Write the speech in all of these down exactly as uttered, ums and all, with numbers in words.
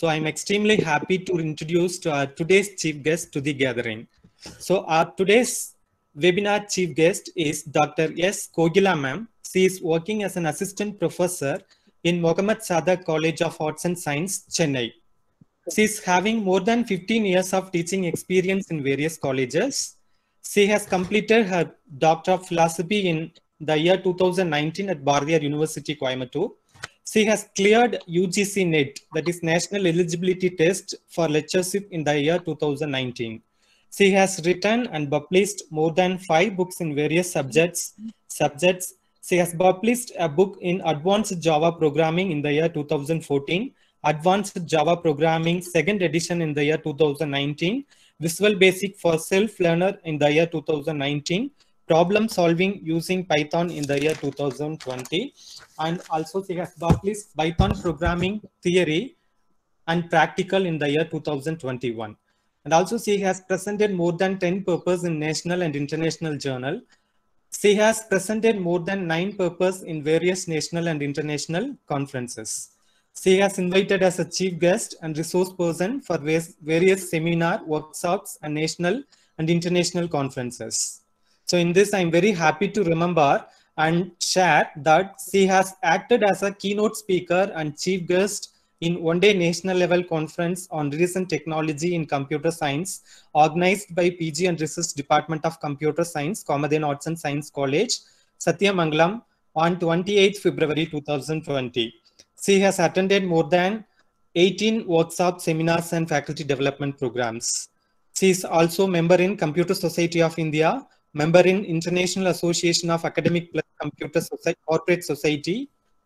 So I'm extremely happy to introduce to our today's chief guest to the gathering. So our today's webinar chief guest is Doctor S. Kogila ma'am. She is working as an assistant professor in Mohammad Sadaq College of Arts and Science, Chennai. She is having more than fifteen years of teaching experience in various colleges. She has completed her Doctor of Philosophy in the year two thousand nineteen at Bardiyar University, Coimbatore. She has cleared U G C NET, that is National Eligibility Test for Lectureship in the year two thousand nineteen. She has written and published more than five books in various subjects. subjects. She has published a book in Advanced Java Programming in the year two thousand fourteen, Advanced Java Programming second edition in the year two thousand nineteen, Visual Basic for Self-Learner in the year two thousand nineteen, Problem Solving using Python in the year two thousand twenty, and also she has published Python Programming Theory and Practical in the year two thousand twenty-one. And also she has presented more than ten papers in national and international journal. She has presented more than nine papers in various national and international conferences. She has invited as a chief guest and resource person for various seminar, workshops, and national and international conferences. So in this, I'm very happy to remember and share that she has acted as a keynote speaker and chief guest in one-day national level conference on recent technology in computer science, organized by P G and Research Department of Computer Science, Coimbatore Arts and Science College, Satyamangalam, on twenty-eighth February two thousand twenty. She has attended more than eighteen workshops, seminars, and faculty development programs. She is also member in Computer Society of India, member in International Association of Academic Plus Computer Society, Corporate Society.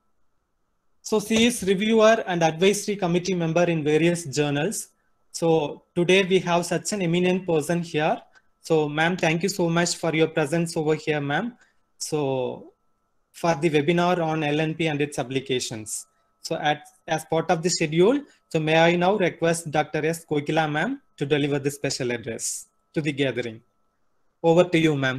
So she is reviewer and advisory committee member in various journals. So today we have such an eminent person here. So ma'am, thank you so much for your presence over here, ma'am. So for the webinar on L N P and its applications. So at, as part of the schedule, so may I now request Doctor S. Kogila ma'am to deliver the special address to the gathering. Over to you, ma'am.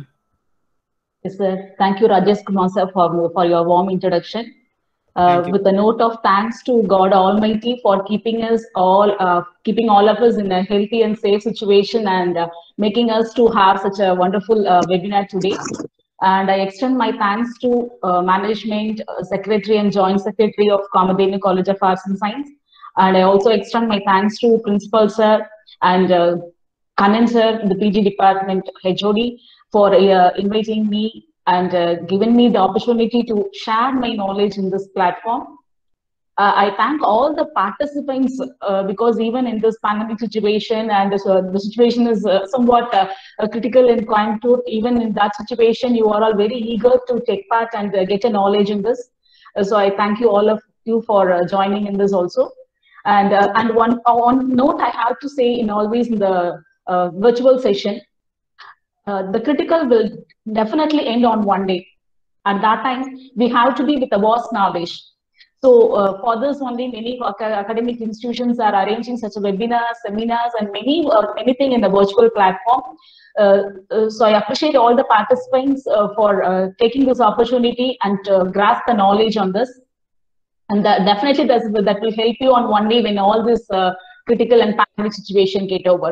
Yes, sir. Thank you, Rajesh Kumar sir, for, for your warm introduction. Uh, with a note of thanks to God Almighty for keeping us all, uh, keeping all of us in a healthy and safe situation and uh, making us to have such a wonderful uh, webinar today. And I extend my thanks to uh, management, uh, secretary and joint secretary of Coimbatore College of Arts and Science. And I also extend my thanks to principal sir and uh, Kanan sir, the P G department H O D, for uh, inviting me and uh, given me the opportunity to share my knowledge in this platform. Uh, I thank all the participants uh, because even in this pandemic situation and this, uh, the situation is uh, somewhat uh, uh, critical in Coimbatore, even in that situation, you are all very eager to take part and uh, get a knowledge in this. Uh, so I thank you all of you for uh, joining in this also. And, uh, and one, one note I have to say in always in the uh, virtual session, Uh, the critical will definitely end on one day. At that time, we have to be with a vast knowledge. So uh, for this only, many academic institutions are arranging such a webinars, seminars, and many uh, anything in the virtual platform. Uh, uh, so I appreciate all the participants uh, for uh, taking this opportunity and uh, grasp the knowledge on this. And that definitely that's, that will help you on one day when all this uh, critical and pandemic situation get over.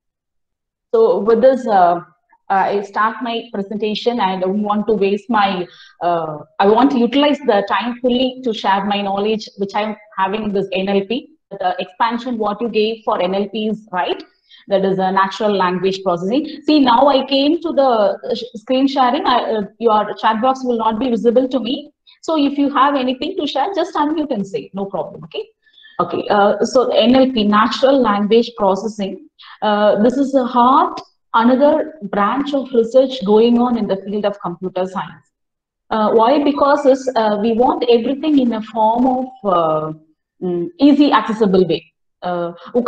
So with this, uh, Uh, I start my presentation and I don't want to waste my, uh, I want to utilize the time fully to share my knowledge which I'm having in this N L P. The expansion what you gave for N L P is right. That is a natural language processing. See, now I came to the screen sharing. I, uh, your chat box will not be visible to me. So if you have anything to share, just unmute and say, no problem, okay? Okay, uh, so N L P, natural language processing. Uh, this is a hard another branch of research going on in the field of computer science. Uh, why? Because is, uh, we want everything in a form of uh, um, easy accessible way. Uh,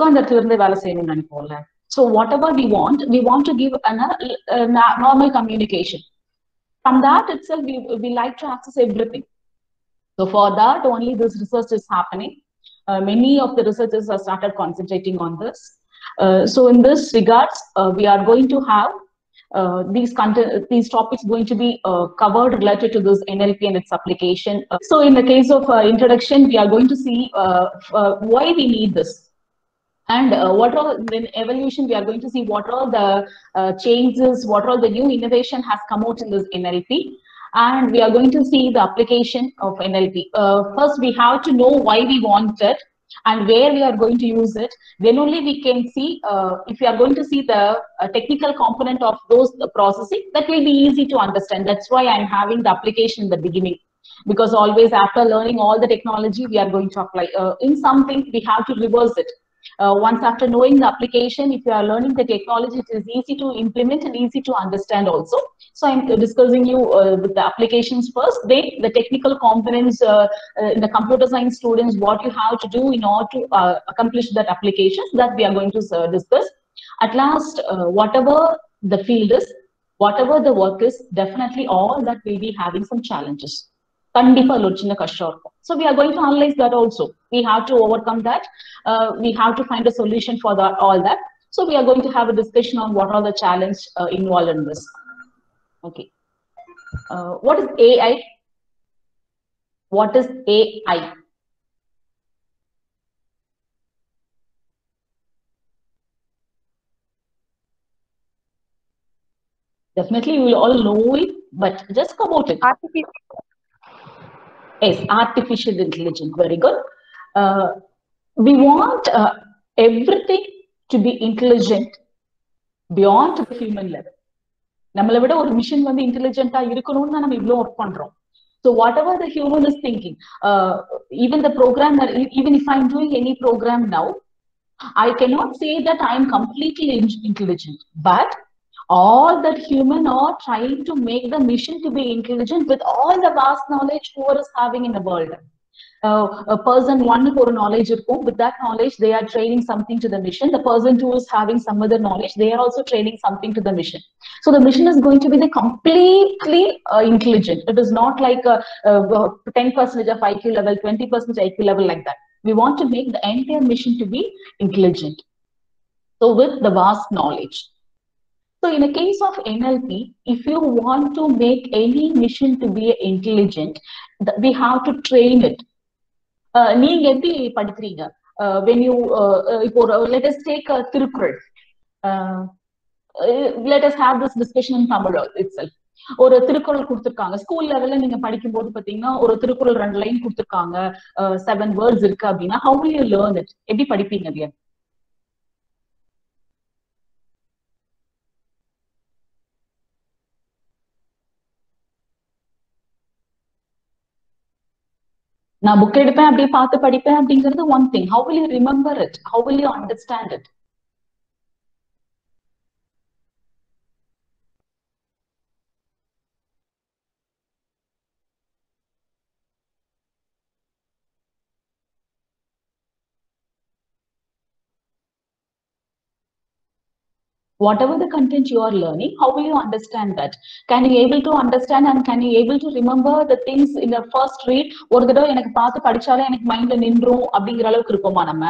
so whatever we want, we want to give a, a normal communication. From that itself, we, we like to access everything. So for that only this research is happening. Uh, many of the researchers have started concentrating on this. Uh, so in this regards, uh, we are going to have uh, these content, these topics going to be uh, covered related to this N L P and its application. Uh, so in the case of uh, introduction, we are going to see uh, uh, why we need this. And uh, what are in evolution, we are going to see what are the uh, changes, what are the new innovation has come out in this N L P. And we are going to see the application of N L P. Uh, first, we have to know why we want it and where we are going to use it. Then only we can see, uh, if we are going to see the uh, technical component of those the processing, that will be easy to understand. That's why I'm having the application in the beginning. Because always after learning all the technology, we are going to apply. Uh, in something, we have to reverse it. Uh, once after knowing the application, if you are learning the technology, it is easy to implement and easy to understand also. So I'm discussing you uh, with the applications first, then the technical components uh, uh, in the computer science students, what you have to do in order to uh, accomplish that applications, that we are going to uh, discuss. At last, uh, whatever the field is, whatever the work is, definitely all that will be having some challenges. So we are going to analyze that also. We have to overcome that. Uh, we have to find a solution for that, all that. So we are going to have a discussion on what are the challenges uh, involved in this. Okay. Uh, what is A I? What is A I? Definitely you will all know it, but just come about it. Artificial. Yes, artificial intelligence. Very good. Uh, we want uh, everything to be intelligent beyond the human level. நம்மளை விட ஒரு machine வந்து இன்டெலிஜென்ட்டா இருக்கணும்னு தான் நம்ம இவ்வளவு work பண்றோம். So whatever the human is thinking, uh, even the program, even if I'm doing any program now, I cannot say that I am completely intelligent, but all that human are trying to make the mission to be intelligent with all the vast knowledge who is having in the world. Uh, a person one for knowledge, with that knowledge they are training something to the mission. The person who is having some other knowledge, they are also training something to the mission. So the mission is going to be the completely uh, intelligent. It is not like a, a ten percent of I Q level, twenty percent I Q level, like that. We want to make the entire mission to be intelligent. So with the vast knowledge. So in the case of N L P, if you want to make any mission to be intelligent, we have to train it. நீங்க எப்படி படிக்கிறீங்க? When you இப்போ let us take a Thirukkural. Let us have this discussion in Tamil itself. ஒரு திருக்குறள் கொடுத்திருக்காங்க school லெவல்ல நீங்க படிக்கும் போது பாத்தீங்கன்னா ஒரு திருக்குறள் ரெண்டு லைன் கொடுத்திருக்காங்க, செவன் வேர்ட்ஸ் இருக்கு அப்படின்னா how will you learn it? எப்படி படிப்பீங்க அது? நான் புக் எடுப்பேன் அப்படியே பார்த்து படிப்பேன் அப்படிங்கிறது one thing. How will you remember it? How will you understand it? Whatever the content you are learning, how will you understand that? Can you able to understand and can you able to remember the things in the first read? ஒரு தடவை எனக்கு பார்த்து படிச்சாலே எனக்கு மைண்ட்ல நின்றும் அப்படிங்கிற அளவுக்கு இருக்குமா நம்ம?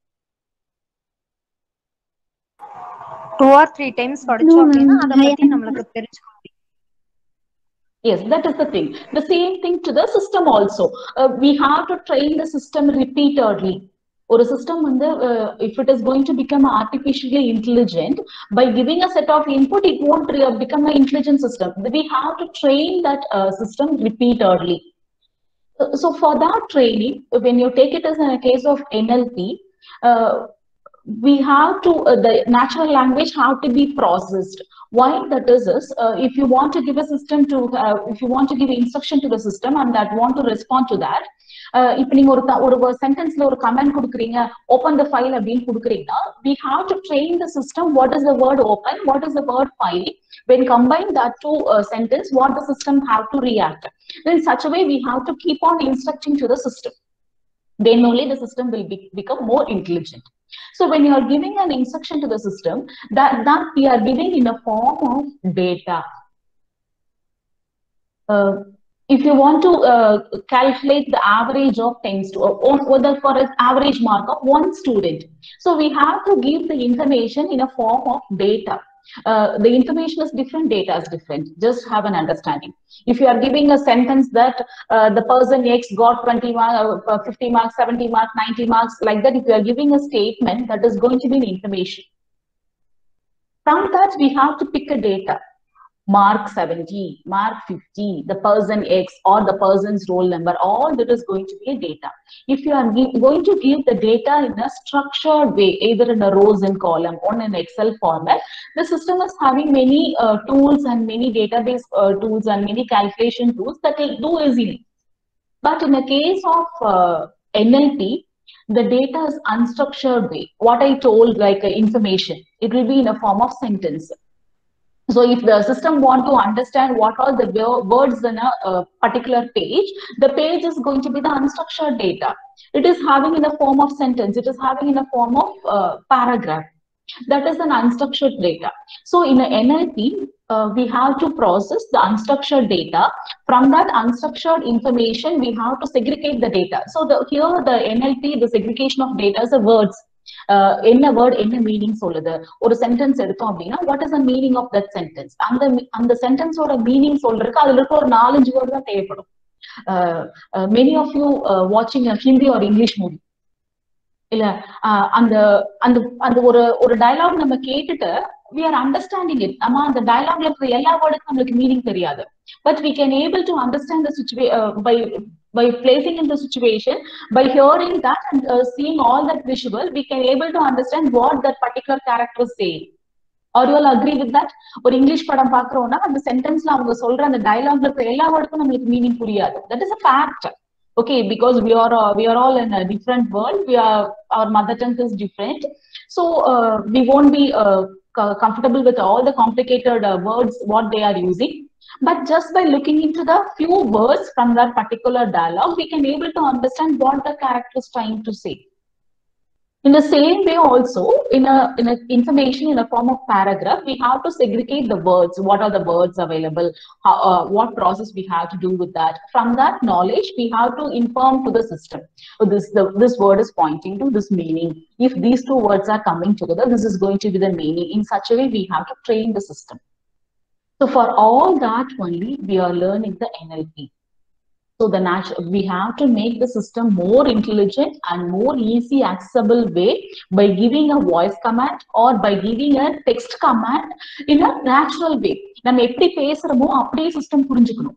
two or three times படிச்சோம் அப்படினா அத பத்தி நமக்கு தெரிஞ்சுக்க முடியும். Yes, that is the thing. The same thing to the system also. Uh, we have to train the system repeatedly. Or a system வந்து uh, if it is going to become artificially intelligent, by giving a set of input, it won't become an intelligent system. We have to train that uh, system repeatedly. So for that training, when you take it as in a case of N L P, uh, we have to, uh, the natural language have to be processed. Why that is is, uh, if you want to give a system to, uh, if you want to give instruction to the system and that want to respond to that, இப்போ நீங்க ஒரு ஒரு சென்டென்ஸ்ல ஒரு comment கொடுக்குறீங்க, open the file அப்படின்னு கொடுக்குறீங்கன்னா, we have to train the system what is the word open, what is the word file. When combine that two uh, sentence, what the system have to react. In such a way, we have to keep on instructing to the system. Then only the system will be, become more intelligent. So when you are giving an instruction to the system, that that we are giving in a form of data. Uh, If you want to uh, calculate the average of ten students, or for an average mark of one student, so we have to give the information in a form of data. Uh, the information is different, data is different. Just have an understanding. If you are giving a sentence that uh, the person X got twenty marks, uh, fifty marks, seventy marks, ninety marks, like that, if you are giving a statement, that is going to be an information. From that, we have to pick a data. Mark seventy, mark fifty, the person X or the person's roll number, all that is going to be a data. If you are going to give the data in a structured way, either in a rows and column or in Excel format, the system is having many uh, tools and many database uh, tools and many calculation tools that will do easily. But in the case of uh, N L P, the data is unstructured way. What I told, like uh, information, it will be in a form of sentence. So if the system want to understand what are the words in a, a particular page, the page is going to be the unstructured data. It is having in a form of sentence. It is having in a form of uh, paragraph. That is an unstructured data. So in a N L P, uh, we have to process the unstructured data. From that unstructured information, we have to segregate the data. So the, here the N L P, the segregation of data is the words. என்ன word என்ன meaning சொல்லுது ஒரு sentence எடுத்தோம் அப்படின்னா what is the meaning of that sentence அந்த அந்த சென்டென்ஸோட meaning சொல்றதுக்கு அதுல இருக்க ஒரு நாலஞ்சு வேர்டு தான் தேவைப்படும் மெனி ஆஃப் யூ வாட்சிங் ஹிந்தி ஆர் இங்கிலீஷ் மூவி இல்ல அந்த அந்த அந்த ஒரு ஒரு டயலாக் நம்ம கேட்டுட்டு we are understanding it. நம்ம அந்த டயலாக்ல இருக்கிற எல்லா வேர்டுக்கும் நம்மளுக்கு மீனிங் தெரியாது. But we can able to understand the situation uh, by by placing in the situation, by hearing that and uh, seeing all that visual, we can able to understand what that particular character is saying. Or you all agree with that? ஒரு English படம் பாக்குறோம்னா அந்த சென்டென்ஸ்ல அவங்க சொல்ற அந்த டயலாக்ல இருக்கிற எல்லா வேர்டுக்கும் நம்மளுக்கு மீனிங் புரியாது. That is a fact. Okay, because we are uh, we are all in a different world. We are our mother tongue is different, so uh, we won't be uh, comfortable with all the complicated uh, words what they are using. But just by looking into the few words from that particular dialogue, we can able to understand what the character is trying to say. In the same way also, in a in a information in a form of paragraph, we have to segregate the words. What are the words available? How, uh, what process we have to do with that? From that knowledge, we have to inform to the system. So this the, this word is pointing to this meaning. If these two words are coming together, this is going to be the meaning. In such a way, we have to train the system. So for all that only, we are learning the N L P. So the natural, we have to make the system more intelligent and more easy accessible way by giving a voice command or by giving a text command in a natural way. நம்ம எப்படி பேசுறோமோ அப்படியே system புரிஞ்சுக்கணும்.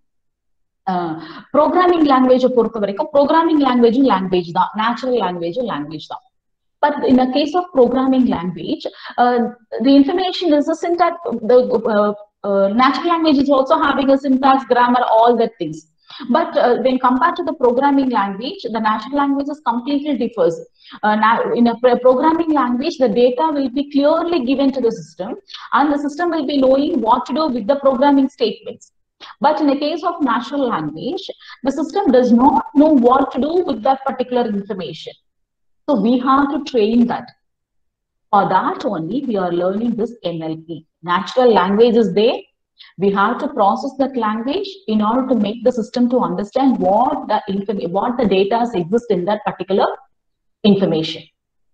Programming லாங்குவேஜை பொறுத்த வரைக்கும் programming லாங்குவேஜும் language தான், natural லாங்குவேஜும் லாங்குவேஜ் தான். But in the case of programming language, uh, the information is a syntax. The uh, uh, natural language is also having a syntax, grammar, all that things. But uh, when compared to the programming language, the natural language is completely differs. Uh, now, in a programming language, the data will be clearly given to the system, and the system will be knowing what to do with the programming statements. But in the case of natural language, the system does not know what to do with that particular information. So we have to train that. For that only, we are learning this N L P. Natural language is there. We have to process that language in order to make the system to understand what the what the data exist in that particular information.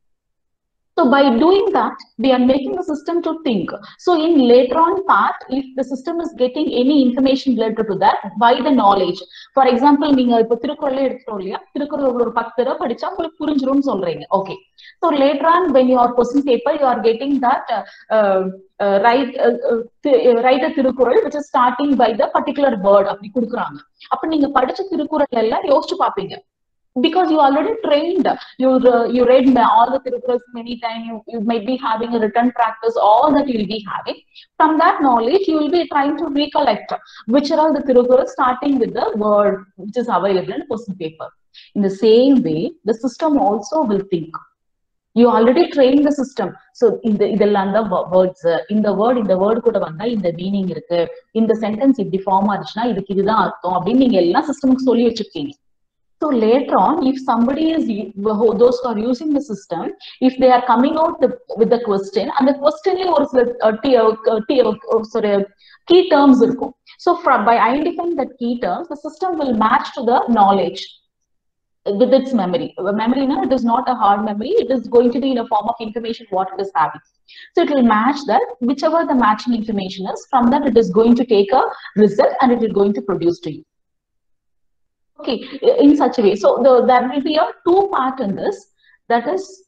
So by doing that, we are making the system to think. So in later on part, if the system is getting any information related to that, by the knowledge. For example, நீங்க இப்ப திருக்குறளே எடுத்துறோம் இல்லையா, திருக்குறள் ஒரு பத்து தடவை படிச்சா உங்களுக்கு புரிஞ்சிரும்னு சொல்றீங்க. Okay. So later on, when your question paper, you are getting that uh, uh, uh, write uh, uh, write a Thirukkural which is starting by the particular word அப்படி கொடுக்குறாங்க. அப்ப நீங்க படிச்ச திருக்குறள் எல்லாம் யோசிச்சு பாப்பீங்க. Because you already trained, you uh, you read all the Tirukkurals many times, you, you might be having a written practice, all that you will be having. From that knowledge, you will be trying to recollect which are all the Tirukkurals starting with the word which is available in the question paper. In the same way, the system also will think. You already trained the system. So in the idella the words, in the word, in the word kuda vanda in the meaning irukku, in the sentence இப்படி form ஆச்சுனா இதுக்கு இதுதான் அர்த்தம் அப்படின்னு நீங்க எல்லா சிஸ்டமுக்கு சொல்லி வச்சிருக்கீங்க. So later on, if somebody is, those who are using the system, if they are coming out the, with the question, and the question or uh, sorry, key terms will go. So from, by identifying the key terms, the system will match to the knowledge. with its memory. Memory, no, it is not a hard memory. It is going to be in a form of information what it is having. So it will match that, whichever the matching information is, from that it is going to take a result and it is going to produce to you. Okay, in such a way. So the, there will be a two part in this. That is,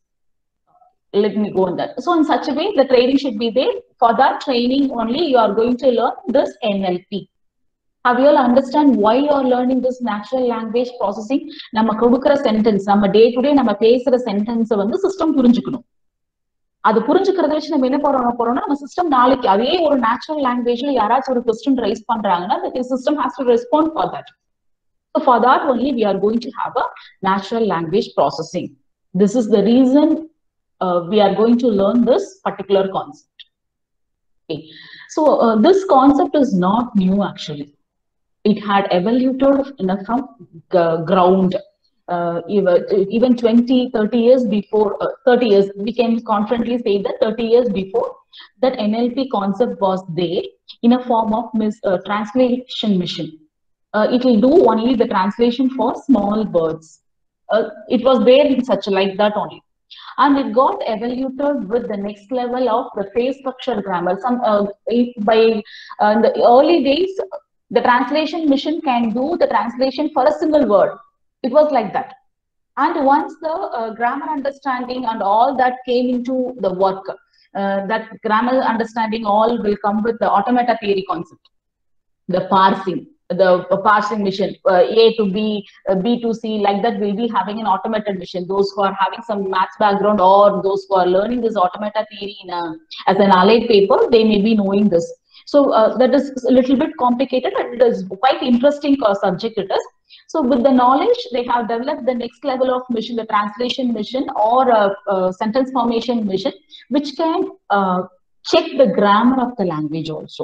let me go on that. So in such a way, the training should be there. For that training only, you are going to learn this N L P. Have you all understand why you are learning this natural language processing? நம்ம கொடுக்கிற sentence, நம்ம day to day நம்ம பேசுற sentence வந்து system புரிஞ்சுக்கணும். அது புரிஞ்சுக்கிறத வச்சு நம்ம என்ன பண்ண போறோம்னா, நம்ம சிஸ்டம் நாளைக்கு அதே ஒரு நேச்சுரல் லாங்குவேஜ்ல யாராச்சும் ஒரு கொஸ்டின் ரைஸ் பண்றாங்கன்னா, the system has to respond for that. So for that only we are going to have a natural language processing. This is the reason uh, we are going to learn this particular concept. Okay. So uh, this concept is not new actually. It had evolved you know, from uh, ground. Uh, even, even twenty, thirty years before, uh, thirty years, we can confidently say that thirty years before, that N L P concept was there in a form of mis uh, translation mission. Uh, it will do only the translation for small words. Uh, it was there in such like that only. And it got evaluated with the next level of the phrase structure grammar. Some uh, by uh, in the early days, the translation mission can do the translation for a single word. It was like that. And once the uh, grammar understanding and all that came into the work, uh, that grammar understanding all will come with the automata theory concept, the parsing, the uh, parsing mission, uh, A to B, uh, B to C, like that will be having an automated mission. Those who are having some maths background or those who are learning this automata theory in a, as an allied paper, they may be knowing this. So uh, that is a little bit complicated, and it is quite interesting uh, subject it is. So with the knowledge, they have developed the next level of mission, the translation mission or a, a sentence formation mission, which can uh, check the grammar of the language also.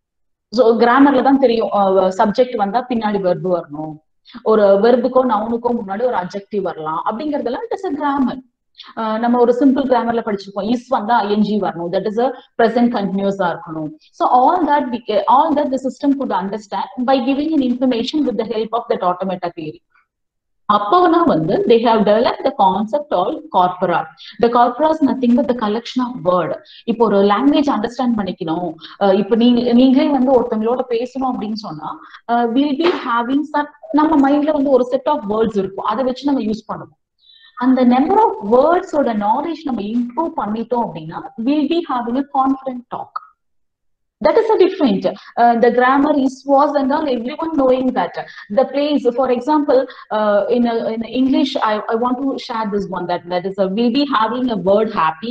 So grammar la dhan theriyum uh, subject vanda pinnadi verb varano, or verb ko noun ko munnadi or adjective varalam abingiradala, it is a grammar. Uh, நம்ம ஒரு simple grammar la படிச்சிருப்போம், is வந்தா ing வரணும், that is a present continuous ஆ இருக்கணும். So all that we, all that the system could understand by giving an information with the help of that automata theory. அப்போனா வந்து they have developed the concept called corpora. The corpora is nothing but the collection of word. இப்போ ஒரு language understand பண்ணிக்கணும், இப்போ நீங்க நீங்களே வந்து ஒருத்தங்களோட பேசணும் அப்படின்னு சொன்னா we'll be having some, நம்ம மைண்ட்ல வந்து ஒரு set of words இருக்கும், அதை வச்சு நம்ம யூஸ் பண்ணுவோம். And the number of words or the knowledge நம்ம improve பண்ணிட்டோம் அப்படின்னா we'll be having a confident talk. That is a different. Uh, the grammar is, was and all, everyone knowing that. The place, for example, uh, in, a, in English, I, I want to share this one, that, that is, a, we'll be having a word happy,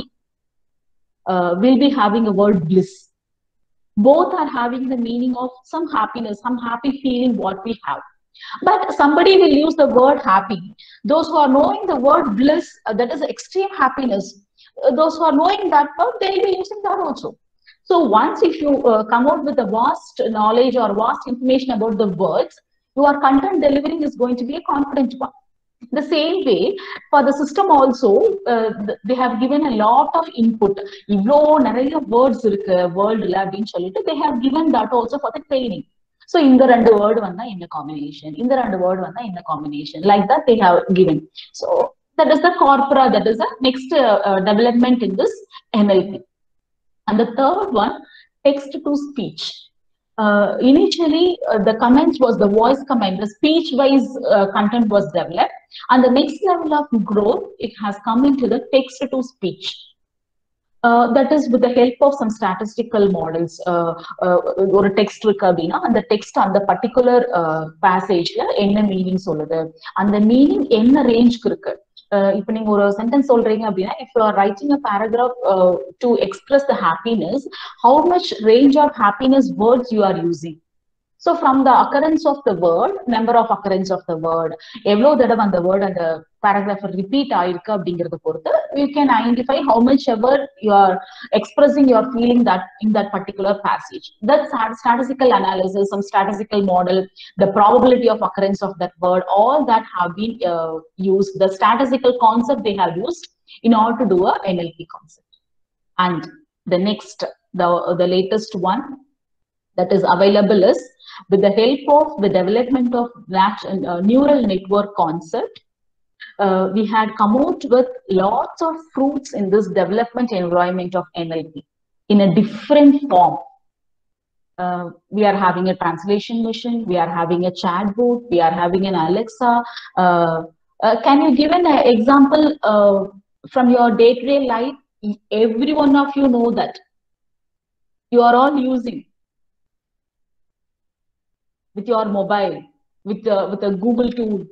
uh, we'll be having a word bliss. Both are having the meaning of some happiness, some happy feeling what we have. But somebody will use the word happy. Those who are knowing the word bliss, uh, that is extreme happiness. Uh, those who are knowing that word, they will be using that also. So once if you uh, come out with a vast knowledge or vast information about the words, your content delivering is going to be a confident one. The same way, for the system also, uh, they have given a lot of input. Ivlo nariya words irukku world la appdin solittu, they have given that also for the training. So in the rendu word vanda in the combination, in the rendu word vanda in the combination, like that they have given. So that is the corpora, that is the next uh, uh, development in this N L P. And the third one, text to speech. Uh, initially, uh, the comments was the voice command, the speech-wise uh, content was developed. And the next level of growth, it has come into the text to speech. Uh, that is with the help of some statistical models, uh, uh, or a text recabina, and the text on the particular uh, passage, enna meaning solludu, and the meaning enna range irukku. If you are sentence if you are writing a paragraph uh, to express the happiness, how much range of happiness words you are using? So from the occurrence of the word, number of occurrence of the word, evlo thadav the word and the paragraph repeat aayirukku abingiradha porthu, you can identify how much ever you are expressing your feeling that in that particular passage. That's statistical analysis, some statistical model, the probability of occurrence of that word, all that have been uh, used. The statistical concept they have used in order to do a N L P concept. And the next, the the latest one that is available is with the help of the development of that uh, neural network concept. uh, we had come out with lots of fruits in this development environment of N L P in a different form. Uh, we are having a translation machine, we are having a chatbot, we are having an Alexa. Uh, uh, can you give an uh, example uh, from your day-to-day life? Every one of you know that you are all using with your mobile, with uh, with a Google tool.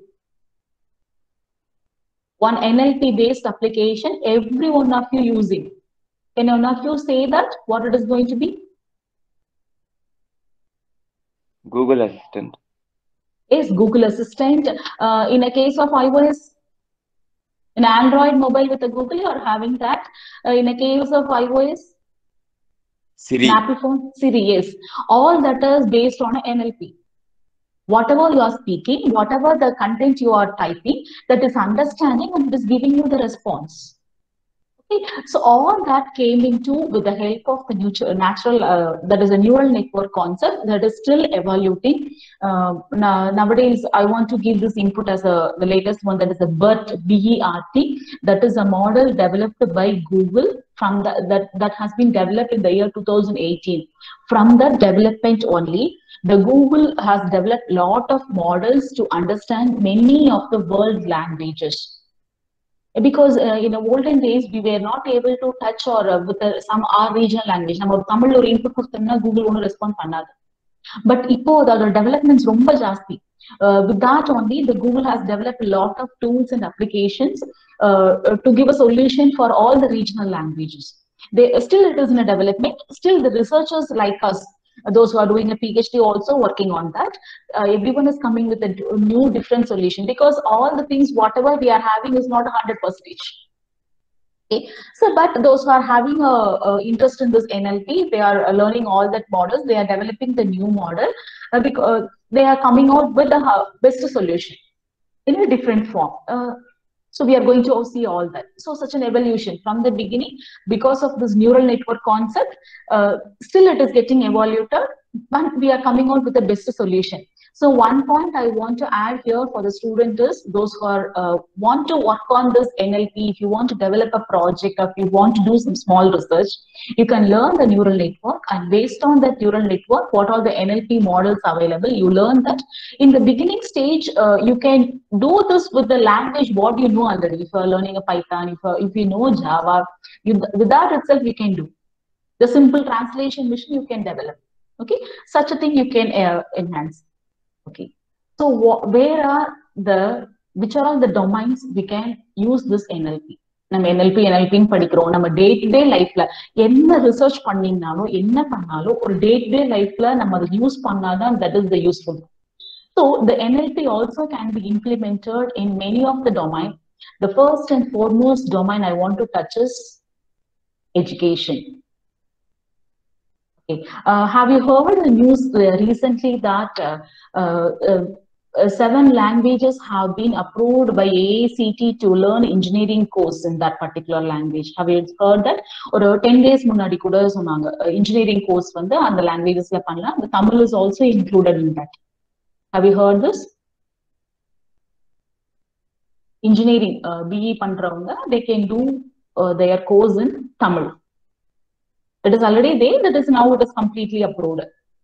One N L P-based application, every one of you using. Can one of you say that what it is going to be? Google Assistant. Yes, Google Assistant. Uh, in a case of iOS, an Android mobile with a Google, you are having that. Uh, in a case of iOS, Siri. an Apple phone, Siri, yes. All that is based on N L P. Whatever you are speaking, whatever the content you are typing, that is understanding and it is giving you the response. Okay, so all that came into with the help of the natural, uh, that is a neural network concept that is still evaluating. Uh, now, nowadays, I want to give this input as a, the latest one, that is the BERT, B E R T, that is a model developed by Google from the, that, that has been developed in the year two thousand eighteen. From the development only, the Google has developed a lot of models to understand many of the world languages. Because uh, in the olden days, we were not able to touch or uh, with uh, some our regional language. நம்ம தமிழ்ல ஒரு input கொடுத்தோம்னா Google ஒன்னும் respond பண்ணாது. But இப்போ அதோட developments ரொம்ப ஜாஸ்தி. Uh, with that only, the Google has developed a lot of tools and applications uh, to give a solution for all the regional languages. They still it is in a development. Still, the researchers like us, those who are doing a PhD also working on that. Uh, everyone is coming with a new different solution because all the things whatever we are having is not a hundred percentage. Okay, so but those who are having a, a interest in this N L P, they are uh, learning all that models. They are developing the new model uh, because they are coming out with the uh, best solution in a different form. Uh, So we are going to see all that. So such an evolution from the beginning, because of this neural network concept, uh, still it is getting evaluated, but we are coming out with the best solution. So one point I want to add here for the student is those who are uh, want to work on this N L P, if you want to develop a project or if you want to do some small research, you can learn the neural network, and based on that neural network, what are the N L P models available, you learn that. In the beginning stage, uh, you can do this with the language what you know already. If you are learning a Python, if, uh, if you know Java, you, with that itself you can do. The simple translation machine you can develop. Okay, such a thing you can uh, enhance. Okay, so where are the, which are all the domains we can use this N L P? நம்ம N L P N L P படிக்கிறோம், நம்ம day to day லைஃப்ல என்ன research பண்ணீங்கனாலும் என்ன பண்ணாலும் ஒரு day to day லைஃப்ல நம்ம அதை யூஸ் பண்ணாதான் that is the useful. So the N L P also can be implemented in many of the domains. The first and foremost domain I want to touch is education. Okay. Uh, have you heard the news uh, recently that uh, uh, uh, uh, seven languages have been approved by A I C T I to learn engineering course in that particular language? Have you heard that? Or ten days முன்னாடி கூட சொன்னாங்க engineering course வந்து அந்த languagesல பண்ணலாம். The Tamil is also included in that. Have you heard this? Engineering uh, B E பண்றவங்க they can do uh, their course in Tamil. It is already there, that is now it is completely approved.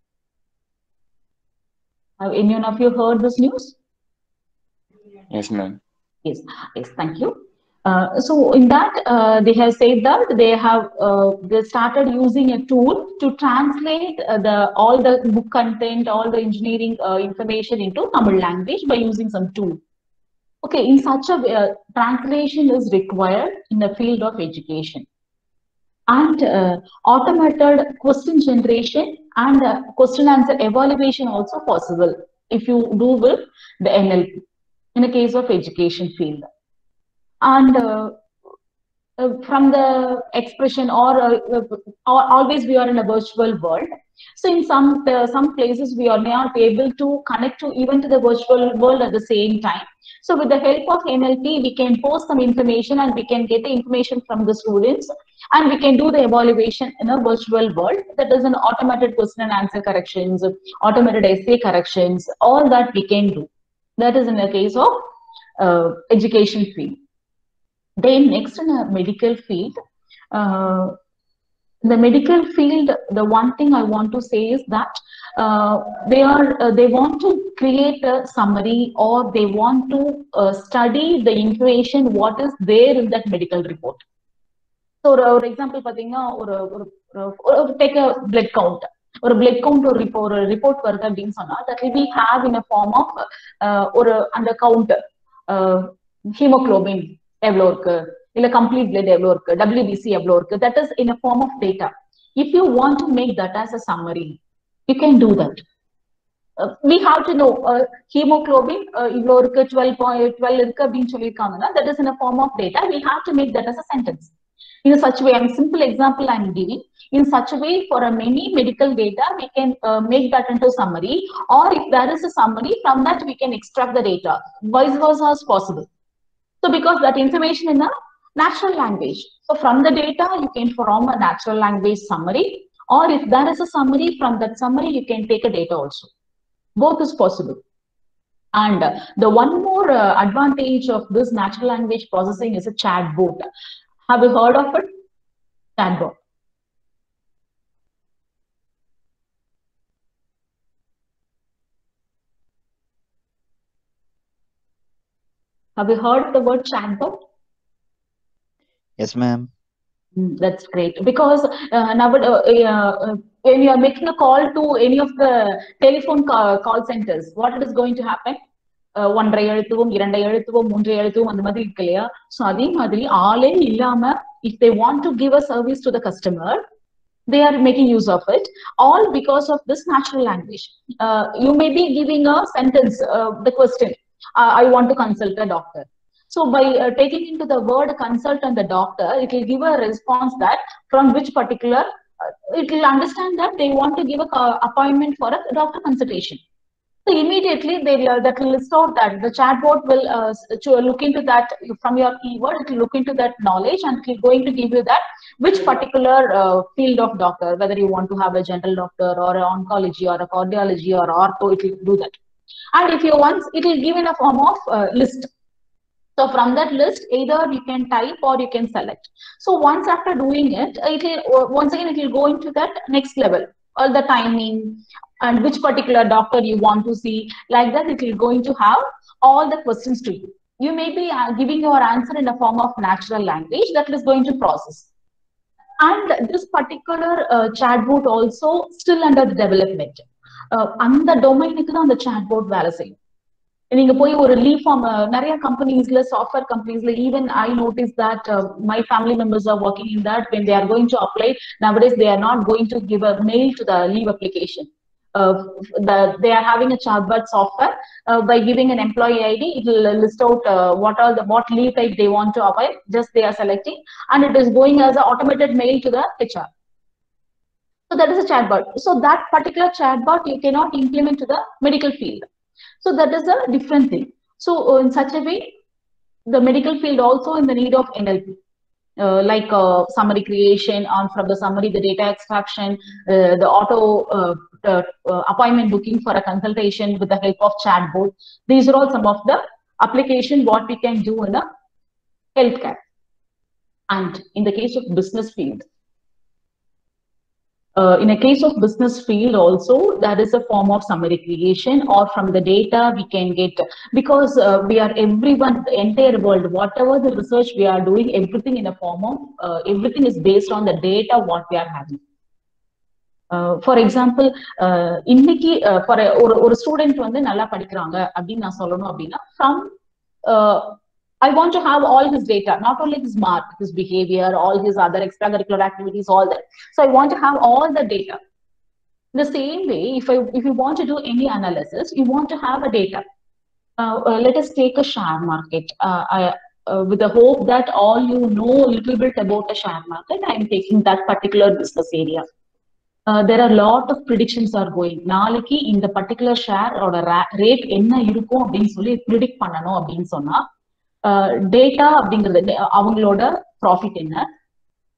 Have any of you heard this news? Yes, ma'am. Yes, yes, thank you. Uh, so in that, uh, they have said that they have uh, they started using a tool to translate uh, the all the book content, all the engineering uh, information into Tamil language by using some tool. Okay, in such a uh, translation is required in the field of education. And uh, automated question generation and uh, question answer evaluation also possible if you do with the N L P in the case of education field. And uh, uh, from the expression or, uh, or always we are in a virtual world. So in some uh, some places we are not able to connect to even to the virtual world at the same time. So with the help of N L P, we can post some information and we can get the information from the students, and we can do the evaluation in a virtual world. That is an automated question and answer corrections, automated essay corrections, all that we can do. That is in the case of uh, education field. Then next in a medical field, uh, the medical field, the one thing I want to say is that uh, they are uh, they want to create a summary, or they want to uh, study the information what is there in that medical report. So for example, or take a blood count, or a blood count or report, or report that will be have in a form of uh, or under count uh, hemoglobin a complete blood W B C that is in a form of data. If you want to make that as a summary, you can do that. Uh, we have to know uh, hemoglobin uh, twelve point twelve that is in a form of data. We have to make that as a sentence. In such a way, a simple example I am giving. In such a way, for a many medical data, we can uh, make that into summary, or if there is a summary, from that we can extract the data. Vice versa is possible. So because that information in a natural language. So from the data, you can form a natural language summary, or if there is a summary, from that summary, you can take a data also. Both is possible. And uh, the one more uh, advantage of this natural language processing is a chatbot. Have you heard of it? Chatbot. Have you heard the word chatbot? Yes, ma'am. That's great, because uh, now uh, uh, when you are making a call to any of the telephone call, call centers, what is going to happen? Uh, one எழுத்துவோம் இரண்டை எழுத்துவோம் மூன்றை எழுத்துவோம் அந்த மாதிரி இருக்கு இல்லையா? So அதே மாதிரி ஆளே இல்லாம if they want to give a service to the customer, they are making use of it, all because of this natural language. Uh, you may be giving a sentence, uh, the question, uh, I want to consult a doctor. So by uh, taking into the word consult and the doctor, it will give a response that from which particular, uh, it will understand that they want to give a uh, appointment for a doctor consultation. So immediately they uh, that will list out that the chatbot will uh, look into that from your keyword. It will look into that knowledge, and it will going to give you that which particular uh, field of doctor, whether you want to have a general doctor or an oncology or a cardiology or ortho, it will do that. And if you want, it will give in a form of uh, list. So from that list, either you can type or you can select. So once after doing it, it will, once again, it will go into that next level, all the timing and which particular doctor you want to see. Like that, it will going to have all the questions to you. You may be uh, giving your answer in a form of natural language that is going to process. And this particular uh, chatbot also still under the development. Uh, and the domain on the chatbot வேலை செய்யும். நீங்க போய் ஒரு leave form நிறைய கம்பெனிஸ்ல software கம்பெனிஸ்ல even I notice that my family members are working in that when they are going to apply nowadays they are not going to give a mail to the leave application. Uh, the, they are having a chatbot software. Uh, by giving an employee I D, it will list out uh, what are the what leave type they want to apply. Just they are selecting, and it is going as an automated mail to the H R. So that is a chatbot. So that particular chatbot you cannot implement to the medical field. So that is a different thing. So uh, in such a way, the medical field also in the need of N L P, uh, like uh, summary creation, on from the summary, the data extraction, uh, the auto uh, uh, uh, appointment booking for a consultation with the help of chatbot. These are all some of the application what we can do in the healthcare. And in the case of business field, Uh, in a case of business field also, that is a form of summary creation, or from the data we can get, because uh, we are everyone, the entire world, whatever the research we are doing, everything in a form of, uh, everything is based on the data what we are having. Uh, for example, uh, இன்னைக்கு uh, for a, ஒரு ஒரு student வந்து நல்லா படிக்கிறாங்க அப்படின்னு நான் சொல்லணும் அப்படின்னா, from uh, I want to have all his data, not only his mark, his behavior, all his other extracurricular activities, all that. So I want to have all the data. The same way, if I if you want to do any analysis, you want to have a data. Uh, uh, let us take a share market. Uh, I, uh, with the hope that all you know a little bit about a share market, I am taking that particular business area. Uh, there are a lot of predictions are going. நாளைக்கு இந்த particular share ஓட rate என்ன இருக்கும் அப்படின்னு சொல்லி predict பண்ணணும் அப்படின்னு சொன்னா, டேட்டா அப்படிங்கிறது அவங்களோட ப்ராஃபிட் என்ன,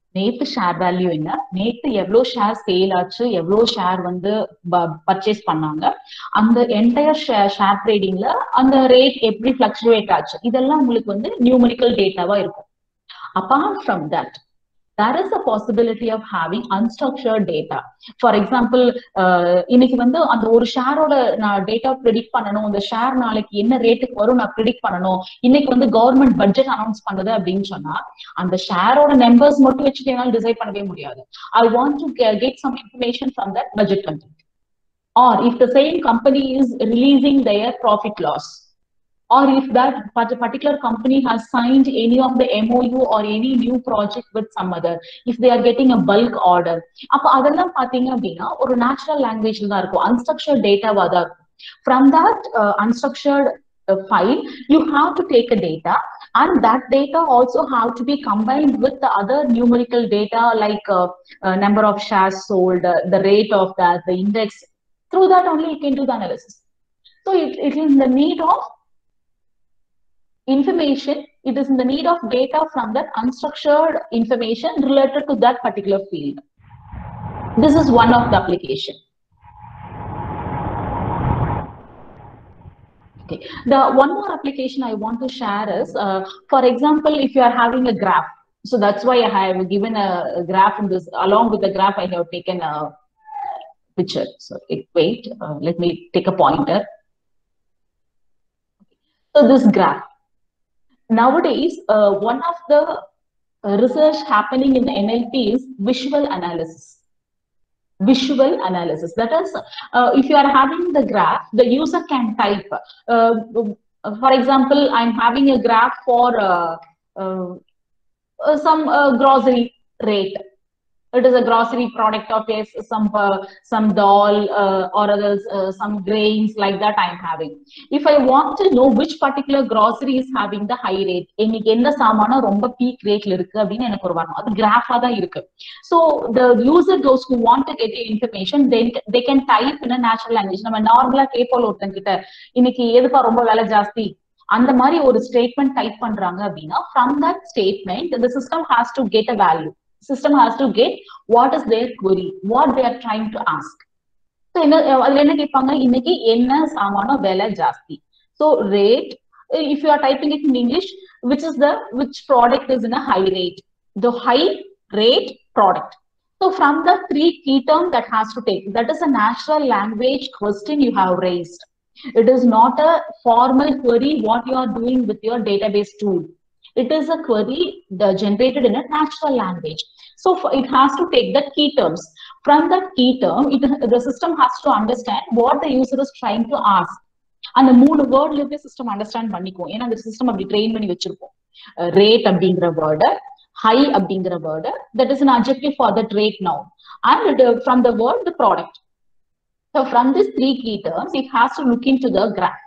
நேத்து ஷேர் வேல்யூ என்ன, நேத்து எவ்வளவு ஷேர் சேல் ஆச்சு, எவ்வளவு ஷேர் வந்து பர்ச்சேஸ் பண்ணாங்க, அந்த என்டையர் ஷேர் ட்ரேடிங்ல அந்த ரேட் எப்படி பிளக்சுவேட் ஆச்சு, இதெல்லாம் உங்களுக்கு வந்து நியூமரிக்கல் டேட்டாவா இருக்கும். Apart from that, there is a possibility of having unstructured data. For example, இன்னைக்கு வந்து அந்த ஒரு ஷேரோட நான் டேட்டா ப்ரெடிக்ட் பண்ணணும், அந்த ஷேர் நாளைக்கு என்ன ரேட்டுக்கு வரும் நான் ப்ரெடிக்ட் பண்ணணும், இன்னைக்கு வந்து கவர்மெண்ட் பட்ஜெட் அனௌன்ஸ் பண்ணுது அப்படின்னு சொன்னா அந்த ஷேரோட நம்பர்ஸ் மட்டும் வச்சுட்டு என்னால் டிசைட் பண்ணவே முடியாது. I want to get some information from that budget content. Or if the same company is releasing their profit loss, or if that particular company has signed any of the M O U or any new project with some other, if they are getting a bulk order, அப்ப அதெல்லாம் பாத்தீங்க அப்படின்னா ஒரு natural லாங்குவேஜ்ல தான் இருக்கும், unstructured டேட்டாவா தான் இருக்கும். From that uh, unstructured uh, file, you have to take a data, and that data also have to be combined with the other numerical data like uh, uh, number of shares sold, uh, the rate of that, the index. Through that only you can do the analysis. So it, it is the need of information, it is in the need of data from that unstructured information related to that particular field. This is one of the application. Okay. The one more application I want to share is, uh, for example, if you are having a graph. So that's why I have given a, a graph in this. Along with the graph, I have taken a picture. So wait, uh, let me take a pointer. So this graph. Nowadays, uh, one of the uh, research happening in the N L P is visual analysis. Visual analysis. That is, uh, if you are having the graph, the user can type. Uh, for example, I'm having a graph for uh, uh, uh, some uh, grocery rate. It is a grocery product of yes, some uh, some dal uh, or others, uh, some grains like that I'm having. If I want to know which particular grocery is having the high rate, இன்னைக்கு எந்த சாமானா ரொம்ப peak rateல இருக்கு அப்படின்னு எனக்கு ஒரு வரணும், அது கிராஃபா தான் இருக்கு. So the user, those who want to get the information, then they can type in a natural language. நம்ம நார்மலா கேப்போல ஒருத்தன் கிட்ட இன்னைக்கு எதுப்பா ரொம்ப விலை ஜாஸ்தி அந்த மாதிரி ஒரு ஸ்டேட்மெண்ட் டைப் பண்றாங்க அப்படின்னா, from that statement the system has to get a value. System has to get what is their query, what they are trying to ask. So adula enna keepanga, inniki enna saamana vela jaasti. So rate, if you are typing it in English, which is the which product is in a high rate, the high rate product. So from the three key term that has to take, that is a natural language question you have raised. It is not a formal query what you are doing with your database tool. It is a query the generated in a natural language. So for, it has to take the key terms. From that key term, it, the system has to understand what the user is trying to ask. And the mood word the system understand பண்ணிக்கும். ஏன்னா the system அப்படி train பண்ணி வச்சிருப்போம். Rate அப்படிங்கிற word, high அப்படிங்கிற word, that is an adjective for that rate noun. And uh, from the word, the product. So from these three key terms, it has to look into the graph.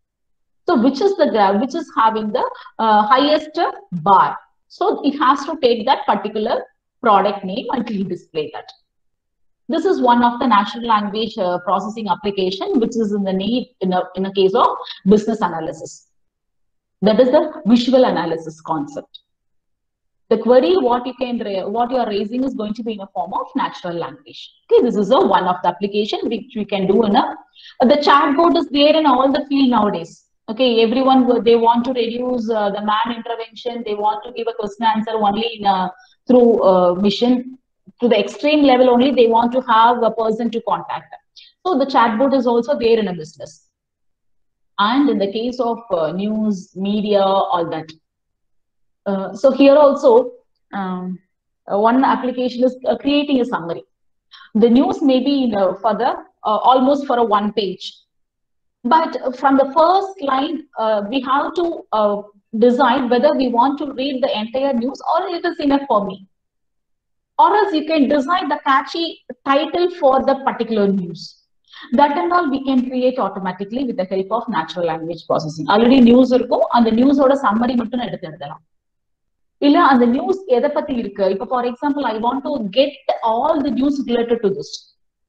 So which is the graph which is having the uh, highest bar? So it has to take that particular product name and to display that. This is one of the natural language uh, processing application which is in the need in a, in a case of business analysis. That is the visual analysis concept. The query what you can what you are raising is going to be in a form of natural language. Okay, this is a one of the application which we can do in a. The chatbot is there in all the field nowadays. Okay, everyone, they want to reduce uh, the man intervention. They want to give a question answer only in a, through uh, mission. To the extreme level only, they want to have a person to contact. So the chatbot is also there in a business. And in the case of uh, news, media, all that. Uh, so here also, um, one application is uh, creating a summary. The news may be in a, for the, uh, almost for a one page. But from the first line, uh, we have to uh, decide whether we want to read the entire news or it is enough for me. Or else you can decide the catchy title for the particular news. That and all we can create automatically with the help of natural language processing. Already news irukku, and the news oda summary mattum eduthu edudalam. Illa and the news edha patti irukku. If for example I want to get all the news related to this.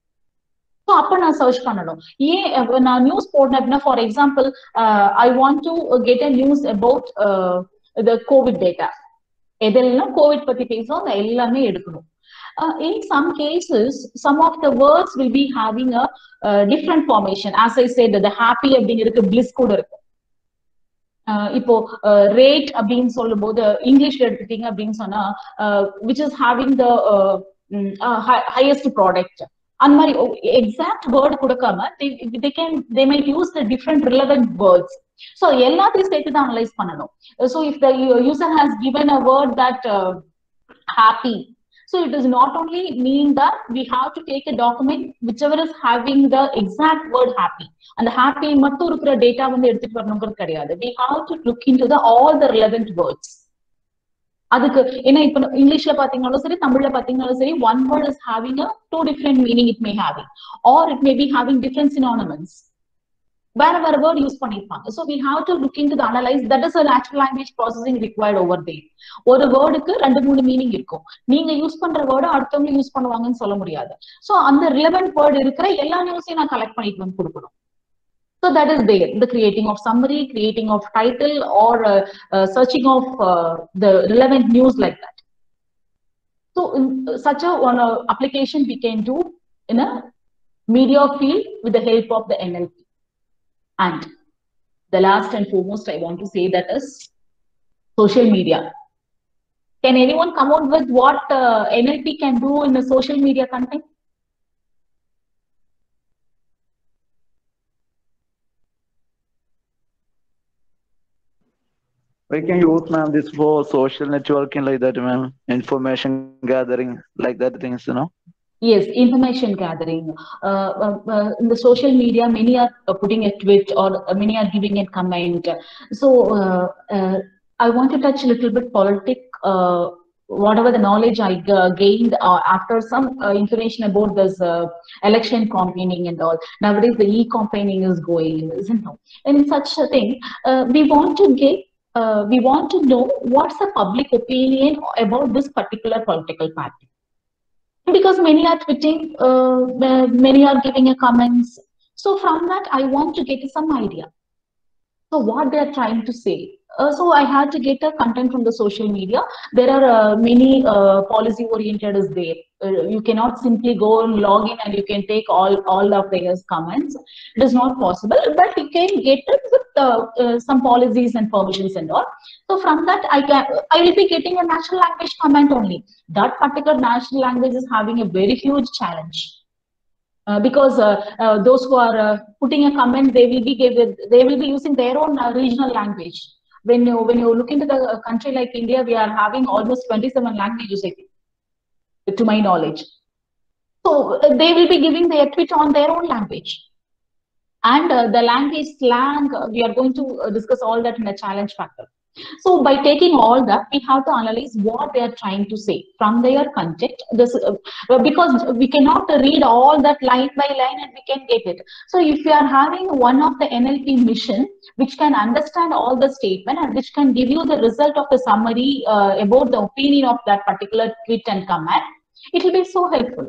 So அப்ப நான் search பண்ணணும். ஏன் நான் news போடணும் அப்படின்னா, for example I want to get a news about the covid data. எதெல்லாம் covid பத்தி பேசும் அந்த எல்லாமே எடுக்கணும். Uh, in some cases, some of the words will be having a uh, different formation. As I said, the happy அப்படிங்கிறதுக்கு bliss கூட இருக்கு. Uh, இப்போ rate அப்படின்னு சொல்லும் போது இங்கிலீஷ்ல எடுத்துட்டீங்க அப்படின்னு சொன்னா which is having the uh, uh, highest product. அந்த மாதிரி எக்ஸாக்ட் வேர்டு கொடுக்காம they can they might use the different relevant words. So எல்லாத்தையும் சேர்த்து தான் அனலைஸ் பண்ணணும். So if the user has given a word that uh, happy, so it does not only mean that we have to take a document whichever is having the exact word happy, and the happy mattu irukra data vandu edutittu varanungiradhu kedaiyadhu. We have to look into the all the relevant words. adukku ena ipo english la pathingalum seri tamil la pathingalum seri one word is having a two different meaning it may have, or it may be having different synonyms wherever word use பண்ணிருப்பாங்க. So we have to look into the analyze. That is a natural language processing required over there. ஒரு வேர்டுக்கு ரெண்டு மூணு meaning இருக்கும். நீங்க use பண்ற word அடுத்தவங்க use பண்ணுவாங்கன்னு சொல்ல முடியாது. So அந்த ரிலவென்ட் வேர்டு இருக்கிற எல்லா நியூஸையும் நான் கலெக்ட் பண்ணிட்டு வந்து கொடுக்கணும். So that is there. The creating of summary, creating of title, or uh, uh, searching of uh, the relevant news like that. So in, uh, such a one uh, application we can do in a media field with the help of the N L P. And the last and foremost, I want to say that is social media. Can anyone come out with what uh, N L P can do in the social media content? We can use, ma'am, this for social networking like that, ma'am. Information gathering, like that things, you know. Yes, information gathering. Uh, uh, uh, in the social media, many are uh, putting a tweet, or uh, many are giving a comment. So uh, uh, I want to touch a little bit politics. Uh, whatever the knowledge I uh, gained uh, after some uh, information about this uh, election campaigning and all. Nowadays, the e-campaigning is going, isn't it? And in such a thing, uh, we want to get, uh, we want to know what's the public opinion about this particular political party. Because many are tweeting, uh, many are giving a comments. So from that, I want to get some idea. So what they are trying to say. Uh, so I had to get a content from the social media. There are uh, many uh, policy oriented is there. Uh, you cannot simply go and log in and you can take all all of their comments. It is not possible, but you can get it with uh, uh, some policies and permissions and all. So from that, I can I will be getting a natural language comment only. That particular natural language is having a very huge challenge. Uh, because uh, uh, those who are uh, putting a comment, they will be given, they will be using their own uh, regional language. When you when you look into the country like India, we are having almost twenty-seven languages, I think, to my knowledge. So uh, they will be giving their tweet on their own language, and uh, the language slang. Uh, we are going to uh, discuss all that in the challenge factor. So by taking all that, we have to analyze what they are trying to say from their content. This uh, because we cannot read all that line by line and we can get it. So if you are having one of the N L P mission which can understand all the statement and which can give you the result of the summary uh, about the opinion of that particular tweet and comment, it will be so helpful.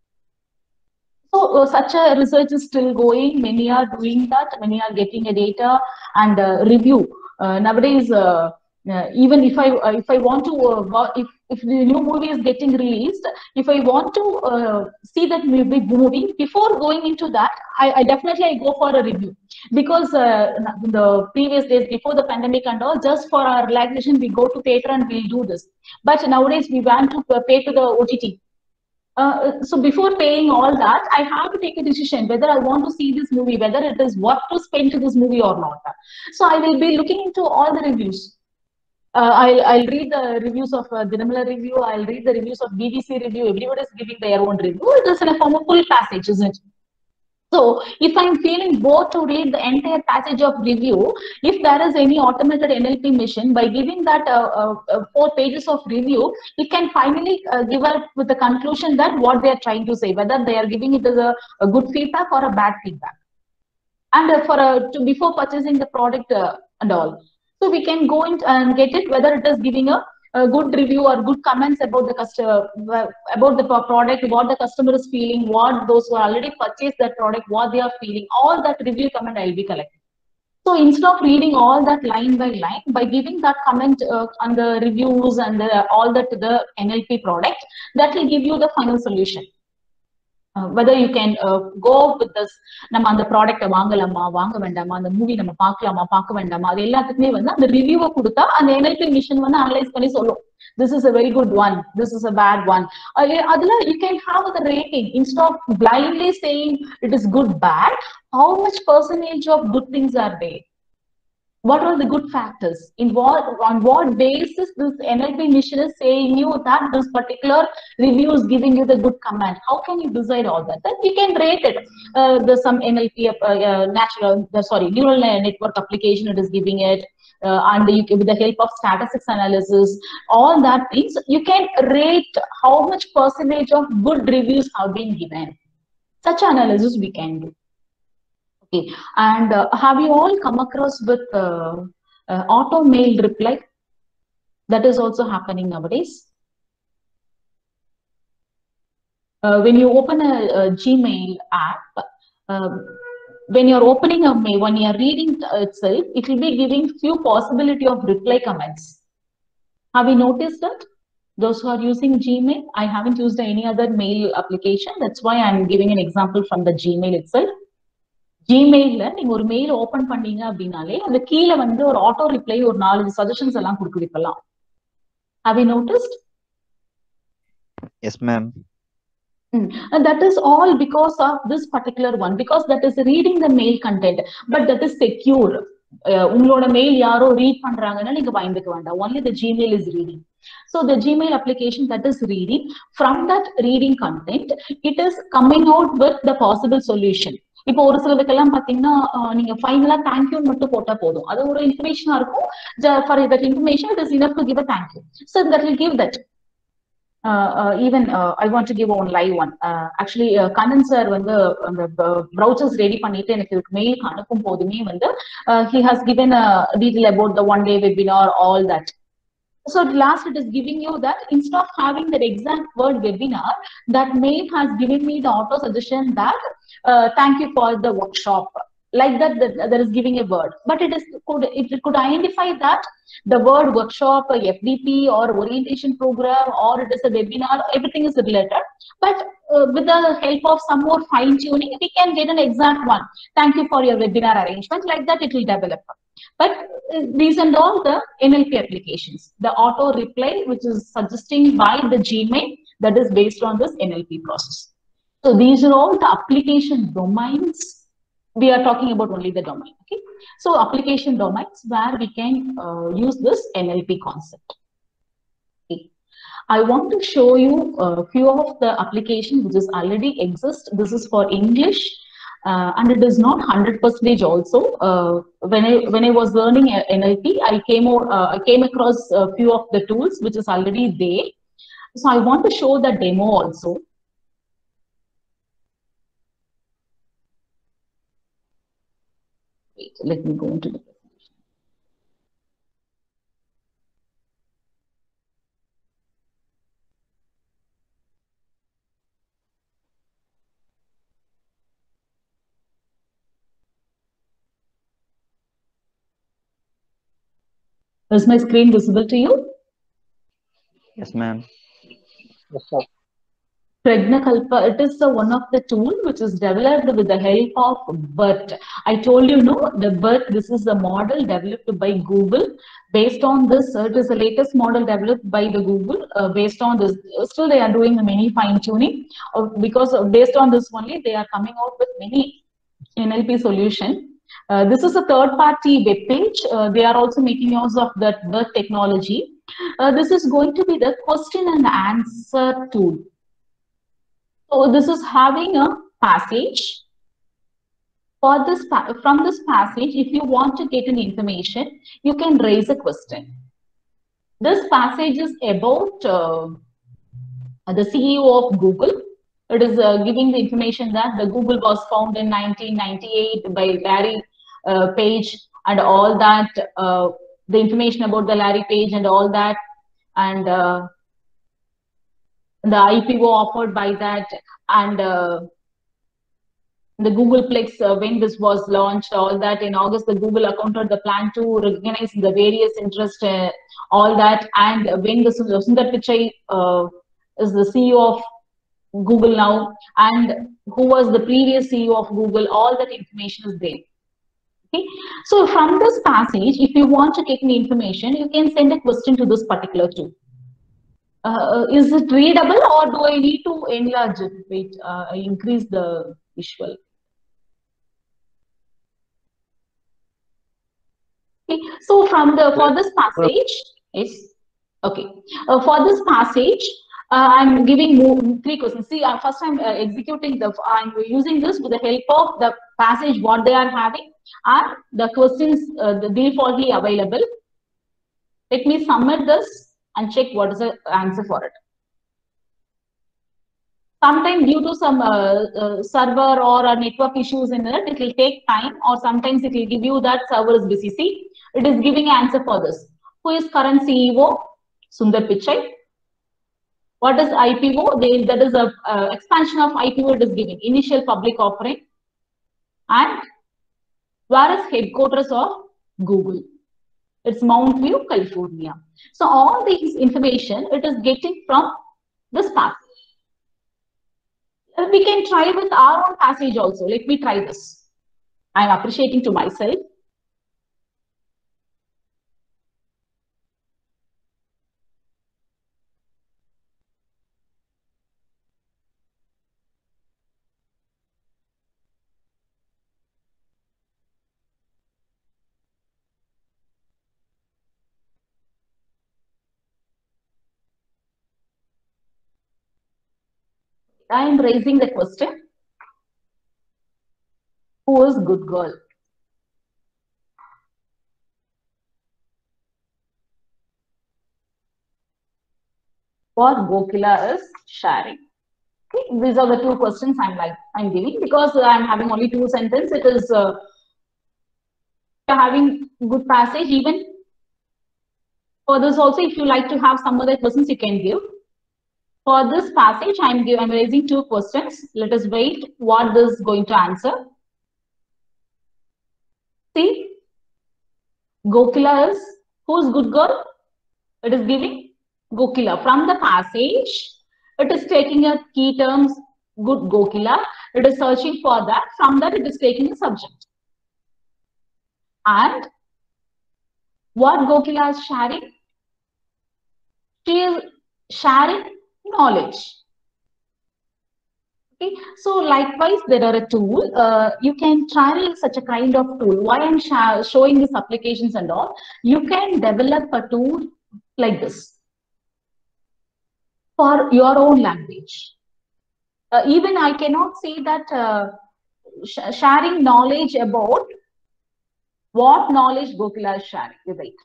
So uh, such a research is still going. Many are doing that. Many are getting a data and uh, review. Uh, nowadays, uh, uh, even if I uh, if I want to uh, if if the new movie is getting released, if I want to uh, see that movie movie before going into that, I, I definitely I go for a review, because uh, the previous days before the pandemic and all, just for our relaxation we go to theater and we'll do this. But nowadays we want to pay to the O T T. Uh, so before paying all that, I have to take a decision whether I want to see this movie, whether it is worth to spend to this movie or not. So I will be looking into all the reviews. Uh, I'll, I'll read the reviews of uh, Dinamala review. I'll read the reviews of B B C review. Everybody is giving their own review. It is in a form of full passage, isn't it? So if I'm feeling bored to read the entire passage of review, if there is any automated N L P mission, by giving that uh, uh, uh, four pages of review, it can finally uh, give up with the conclusion that what they are trying to say, whether they are giving it as a, a good feedback or a bad feedback. And uh, for uh, to before purchasing the product uh, and all, so we can go in and get it whether it is giving a a good review or good comments about the customer, about the product, what the customer is feeling, what those who already purchased that product, what they are feeling, all that review comment I will be collecting. So instead of reading all that line by line, by giving that comment uh, on the reviews and the, all that to the N L P product, that will give you the final solution. Uh, whether you can uh, go with this, நம்ம அந்த ப்ராடக்ட்டை வாங்கலாமா வாங்க வேண்டாமா, அந்த movie நம்ம பார்க்கலாமா பார்க்க வேண்டாமா, அது எல்லாத்துக்குமே வந்து அந்த ரிவ்யூவை கொடுத்தா அந்த N L P மிஷின் வந்து அனலைஸ் பண்ணி சொல்லும். This is a very good one, this is a bad one. Adula you can have the rating instead of blindly saying it is good bad. How much percentage of good things are there? What are the good factors? In what, on what basis this N L P mission is saying you that this particular review is giving you the good comment? How can you decide all that? Then you can rate it. Uh, there's some N L P uh, uh, natural, uh, sorry, neural network application it is giving it, uh, and you can, with the help of statistics analysis, all that things, you can rate how much percentage of good reviews have been given. Such analysis we can do. Okay. And uh, have you all come across with uh, uh, auto mail reply? That is also happening nowadays. Uh, when you open a, a Gmail app, uh, when you're opening a mail, when you're reading itself, it will be giving few possibility of reply comments. Have you noticed that? Those who are using Gmail, I haven't used any other mail application. That's why I'm giving an example from the Gmail itself. ஜிமெயில்ல நீங்க ஒரு mail open பண்ணீங்க அப்படின்னாலே அந்த கீழே வந்து ஒரு auto reply ஒரு நாலு சஜஷன்ஸ் எல்லாம் கொடுக்குது இப்பெல்லாம். Have you noticed? Yes, ma'am. Mm. And that is all because of this particular one, because that is reading the mail content, but that is secure. உங்களோட மெயில் யாரோ ரீட் பண்றாங்கன்னா நீங்க பயந்துக்க வேண்டாம். Only the Gmail is reading. So the Gmail application that is reading, from that reading content, it is coming out with the possible solution. இப்போ ஒரு சிலதுக்கெல்லாம் பாத்தீங்கன்னா நீங்க ஃபைனலா தேங்க்யூன்னு மட்டும் போட்டா போதும், அது ஒரு இன்ஃபர்மேஷனா இருக்கும். For that information it is enough to give a thank you. So that will give that. Even I want to give one live one. Actually Kannan sir வந்து அந்த ப்ரௌசர்ஸ் ரெடி பண்ணிட்டு எனக்கு இதுக்கு மெயில் அனுப்பும் போதுமே வந்து he has given detail about the one day webinar, all that. So at last it is giving you that instead of having that exact word webinar, that mail has given me the auto suggestion that uh, thank you for the workshop. Like that, that, that is giving a word, but it is could it could identify that the word workshop, F D P or orientation program, or it is a webinar, everything is related. But uh, with the help of some more fine tuning, we can get an exact one. Thank you for your webinar arrangement. Like that, it will develop. But uh, these and all the N L P applications, the auto reply, which is suggesting by the Gmail, that is based on this N L P process. So these are all the application domains. We are talking about only the domain. Okay. So application domains where we can uh, use this N L P concept. Okay. I want to show you a few of the applications which is already exist. This is for English. Uh, and it is not one hundred percent also. Uh, when I when I was learning N L P, I came over, uh, I came across a few of the tools which is already there. So I want to show the demo also. Wait, let me go into the presentation. Is my screen visible to you? Yes, ma'am. Yes, sir. Pragnakalpa, it is the one of the tool which is developed with the help of BERT. I told you, no, the BERT, this is the model developed by Google. Based on this, it is the latest model developed by the Google. Uh, based on this, still they are doing many fine tuning, uh, because based on this only, they are coming out with many N L P solution. Uh, this is a third-party web page. Uh, they are also making use of that BERT technology. Uh, this is going to be the question and answer tool. So this is having a passage. For this, from this passage, if you want to get an information, you can raise a question. This passage is about uh, the C E O of Google. It is uh, giving the information that the Google was founded in nineteen ninety-eight by Larry uh, Page, and all that, uh, the information about the Larry Page and all that, and uh, the I P O offered by that, and uh, the Googleplex, uh, when this was launched, all that in August, the Google account had the plan to recognize the various interest, uh, all that. And when the Sundar Pichai uh, is the C E O of Google now, and who was the previous C E O of Google, all that information is there. Okay, so from this passage, if you want to get any information, you can send a question to this particular tool. Uh, is it readable, or do I need to enlarge it? Wait, uh, I increase the visual. Okay, so from the for this passage, yes, okay, uh, for this passage, uh, I'm giving more, three questions. See, uh, first I'm uh, executing the, I'm using this with the help of the passage what they are having, and the questions uh, the defaultly available. Let me submit this and check what is the answer for it. Sometimes due to some uh, uh, server or uh, network issues in it, it will take time, or sometimes it will give you that server is busy. See, it is giving answer for this. Who is current C E O? Sundar Pichai. What is I P O? They, that is a uh, expansion of I P O it is giving. Initial public offering. And where is headquarters of Google? It's Mount View, California. So all these information it is getting from this passage. We can try with our own passage also. Let me try this. I'm appreciating to myself. I am raising the question. Who is good girl? What Gokila is sharing. Okay, these are the two questions I'm like I'm giving, because I'm having only two sentences. It is uh, having good passage. Even for this also, if you like to have some other questions, you can give. For this passage, I'm I'm raising two questions. Let us wait what this is going to answer. See, Gokila is, who's good girl? It is giving Gokila. From the passage, it is taking a key terms, good Gokila. It is searching for that. From that, it is taking a subject. And what Gokila is sharing? She is sharing knowledge. Okay, so likewise, there are a tool. Uh, you can try such a kind of tool. Why I'm showing these applications and all, you can develop a tool like this for your own language. Uh, even I cannot say that uh, sh sharing knowledge about what knowledge Gokila is sharing. Right?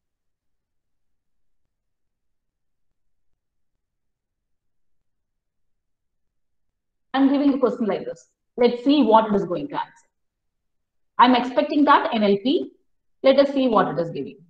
I'm giving a question like this. Let's see what it is going to answer. I'm expecting that N L P. Let us see what it is giving.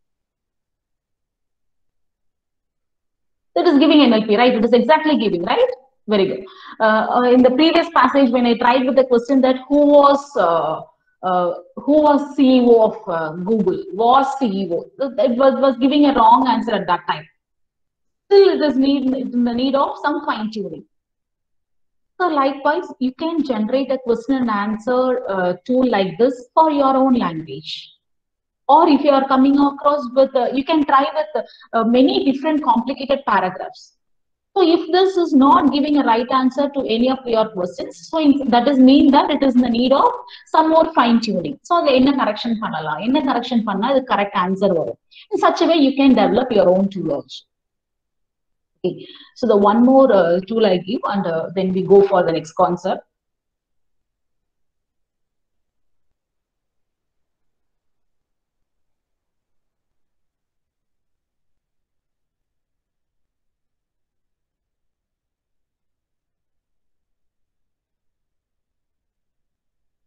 It is giving N L P, right? It is exactly giving, right? Very good. Uh, uh, in the previous passage, when I tried with the question that who was uh, uh, who was C E O of uh, Google, was C E O, it was, was giving a wrong answer at that time. Still, it is need, in the need of some fine tuning. So likewise, you can generate a question and answer uh, tool like this for your own language. Or if you are coming across with, uh, you can try with uh, many different complicated paragraphs. So if this is not giving a right answer to any of your questions, so in, that is mean that it is in the need of some more fine tuning. So the enna correction pannala, enna correction panna the correct answer varum. In such a way, you can develop your own tool also. Okay. So the one more uh, tool I give, and uh, then we go for the next concept.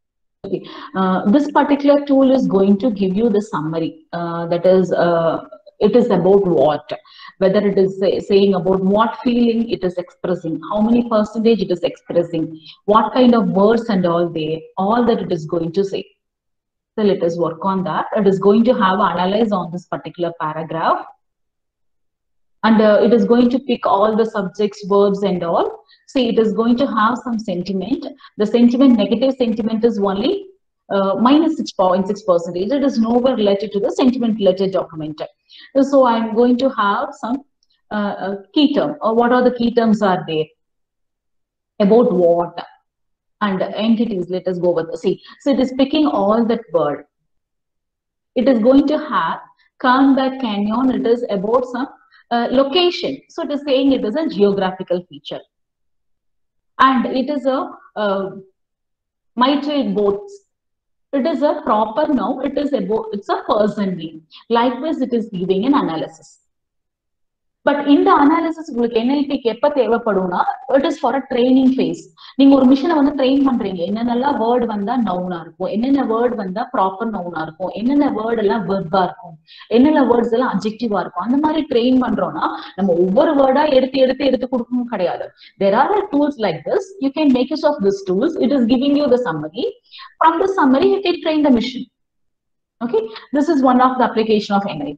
Okay. Uh, this particular tool is going to give you the summary. Uh, that is, uh, It is about what? Whether it is say, saying about what feeling it is expressing, how many percentage it is expressing, what kind of words and all there, all that it is going to say. So let us work on that. It is going to have analyze on this particular paragraph. And uh, it is going to pick all the subjects, verbs and all. See, it is going to have some sentiment. The sentiment, negative sentiment is only uh, minus six point six percentage. It is nowhere related to the sentiment related document. So I'm going to have some uh, uh, key term, or what are the key terms are there? About what? And entities, let us go with, see, so it is picking all that word. It is going to have Cairnback Canyon, it is about some uh, location. So it is saying it is a geographical feature. And it is a uh, mitral boats. It is a proper noun, it is about, it's a person name. Likewise, it is giving an analysis. But in the analysis, N L P it is for a training phase. You have a train a word vanda noun arko, enna word vanda proper noun arko, enna word ella verb arko, enna words ella adjective arko. And mari train pandrona, nama over word eduthu eduthu eduthu kudukkum kadiyadu. There are tools like this. You can make use of these tools. It is giving you the summary. From the summary, you can train the machine. Okay, this is one of the application of N L P.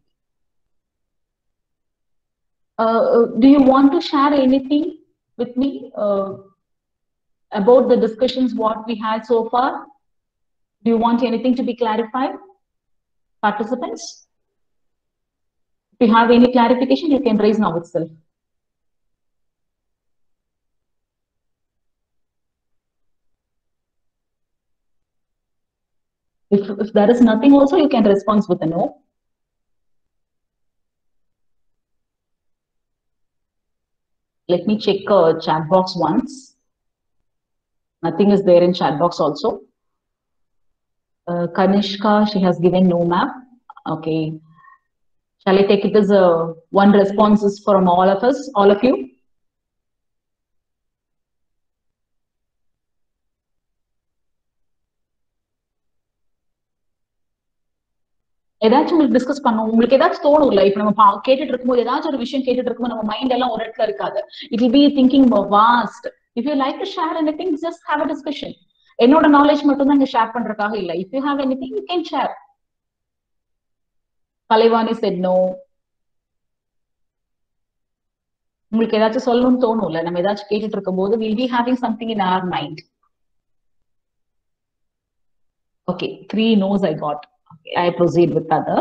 Uh, do you want to share anything with me uh, about the discussions what we had so far? Do you want anything to be clarified, participants? If you have any clarification, you can raise now itself. If, if there is nothing also, you can respond with a no. Let me check uh, chat box once. Nothing is there in chat box also. Uh, Kanishka, she has given no map. Okay. Shall I take it as a one responses from all of us, all of you? ஏதாச்சும் உங்களுக்கு discuss பண்ணுவோம் உங்களுக்கு ஏதாச்சும் தோணும்ல இப்ப நம்ம கேட்டுட்டு இருக்கும்போது ஏதாச்சும் ஒரு விஷயம் கேட்டுட்டு இருக்கும்போது நம்ம மைண்ட் எல்லாம் ஒரு இடத்துல இருக்காது it will be thinking vast if you like to share anything just have a discussion என்னோட நாலேஜ் மட்டும் தான் இங்க ஷேர் பண்றதுக்காக இல்ல if you have anything you can share Kalaivani said no உங்களுக்கு ஏதாச்சும் சொல்லணும்னு தோணும்ல நம்ம ஏதாச்சும் கேட்டுட்டு இருக்கும்போது will be having something in our mind okay three no's I got. I proceed with other.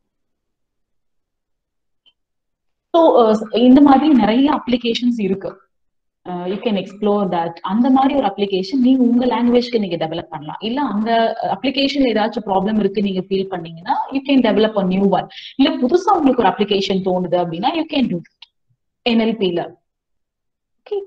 So, in the மாதிரி நிறைய applications இருக்கு. Uh, you can explore that. அந்த மாதிரி ஒரு application நீங்க உங்க languageக்கு நீங்க develop பண்ணலாம். இல்ல அந்த application ஏதாச்சும் problem இருக்கு நீங்க feel பண்ணீங்கன்னா you can develop a new one. இல்ல புதுசா உங்களுக்கு ஒரு application தோணுது அப்படின்னா you can do it. N L P ல. Okay.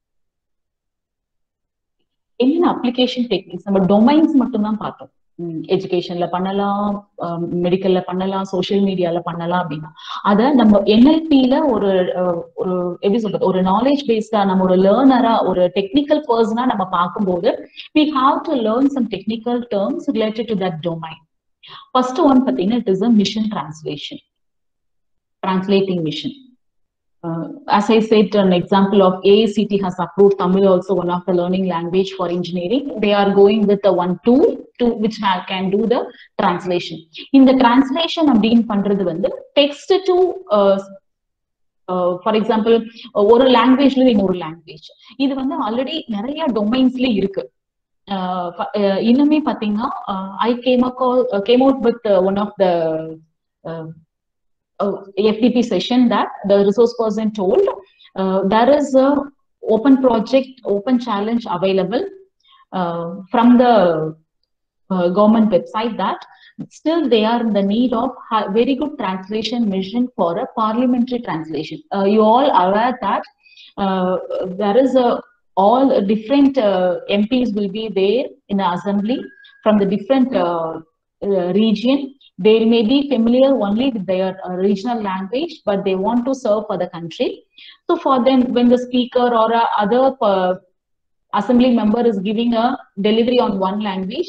என்ன application techniques நம்ம domains மட்டும் தான் பார்த்தோம். எஜுகேஷன்ல பண்ணலாம் மெடிக்கல்ல பண்ணலாம் சோசியல் மீடியால பண்ணலாம் அப்படின்னா அத நம்ம என்எல்பில ஒரு ஒரு எப்படி சொல்றது ஒரு நாலேஜ் பேஸ்டா நம்ம ஒரு லேர்னரா ஒரு டெக்னிக்கல் பர்சனா நம்ம பார்க்கும்போது we have to learn some technical terms related to that domain. First one பாத்தீங்கன்னா it is a mission translation, translating mission. Uh, as I said, an example of A I C T has approved Tamil also one of the learning language for engineering. They are going with the one tool to which can do the translation. In the translation, அப்படின் பண்றது வந்து text to uh, uh, for example ஒரு லாங்குவேஜ்ல இன்னொரு language இது வந்து already நிறைய டொமைன்ஸ்ல இருக்கு. இன்னுமே பாத்தீங்கன்னா I came across came out with uh, one of the uh, Uh, F D P session that the resource person told uh, there is a open project, open challenge available uh, from the uh, government website that still they are in the need of very good translation mission for a parliamentary translation. Uh, you all are aware that uh, there is a all different uh, M Ps will be there in the assembly from the different uh, uh, region. They may be familiar only with their uh, regional language, but they want to serve for the country. So for them, when the speaker or a other uh, assembly member is giving a delivery on one language,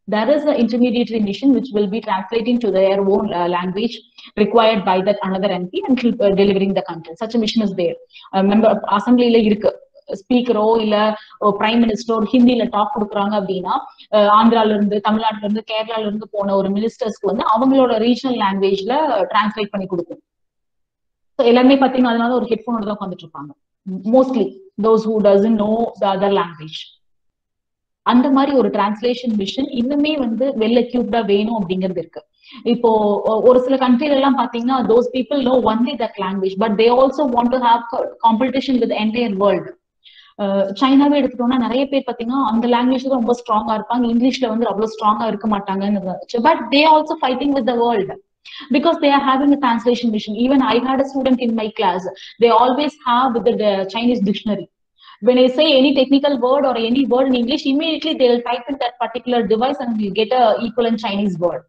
there is an intermediary mission which will be translating to their own uh, language required by that another M P and uh, delivering the content. Such a mission is there. Uh, member assembly la irukku. ஸ்பீக்கரோ இல்ல prime மினிஸ்டரோ ஹிந்தியில talk கொடுக்குறாங்க அப்படின்னா ஆந்திரால இருந்து தமிழ்நாட்டுல இருந்து கேரளால இருந்து போன ஒரு மினிஸ்டர்ஸ்க்கு வந்து அவங்களோட ரீஜனல் லாங்குவேஜ்ல டிரான்ஸ்லேட் பண்ணி கொடுக்கும். எல்லாருமே பாத்தீங்கன்னா அதனால ஒரு ஹெட்போனோட தான் உட்காந்துட்டு இருப்பாங்க. Mostly those who doesn't know the other language. அந்த மாதிரி ஒரு டிரான்ஸ்லேஷன் மிஷன் இன்னுமே வந்து வெல் எக்யூப்டா வேணும் அப்படிங்கிறது இருக்கு. இப்போ ஒரு சில கண்ட்ரில எல்லாம் பாத்தீங்கன்னா those people know only that language but they also want to have competition with entire world. சைனாவே எடுத்துட்டோம்னா நிறைய பேர் பாத்தீங்கன்னா அந்த லாங்குவேஜ் ரொம்ப ஸ்ட்ராங்கா இருப்பாங்க, இங்கிலீஷ்ல வந்து அவ்வளவு ஸ்ட்ராங்கா இருக்க மாட்டாங்கன்னு. But they also fighting with the world because they are having a translation mission. Even I had a student in my class, they always have the, the Chinese dictionary. When I say any technical word or any word in English, immediately they will type in that particular device and you get a equivalent Chinese word.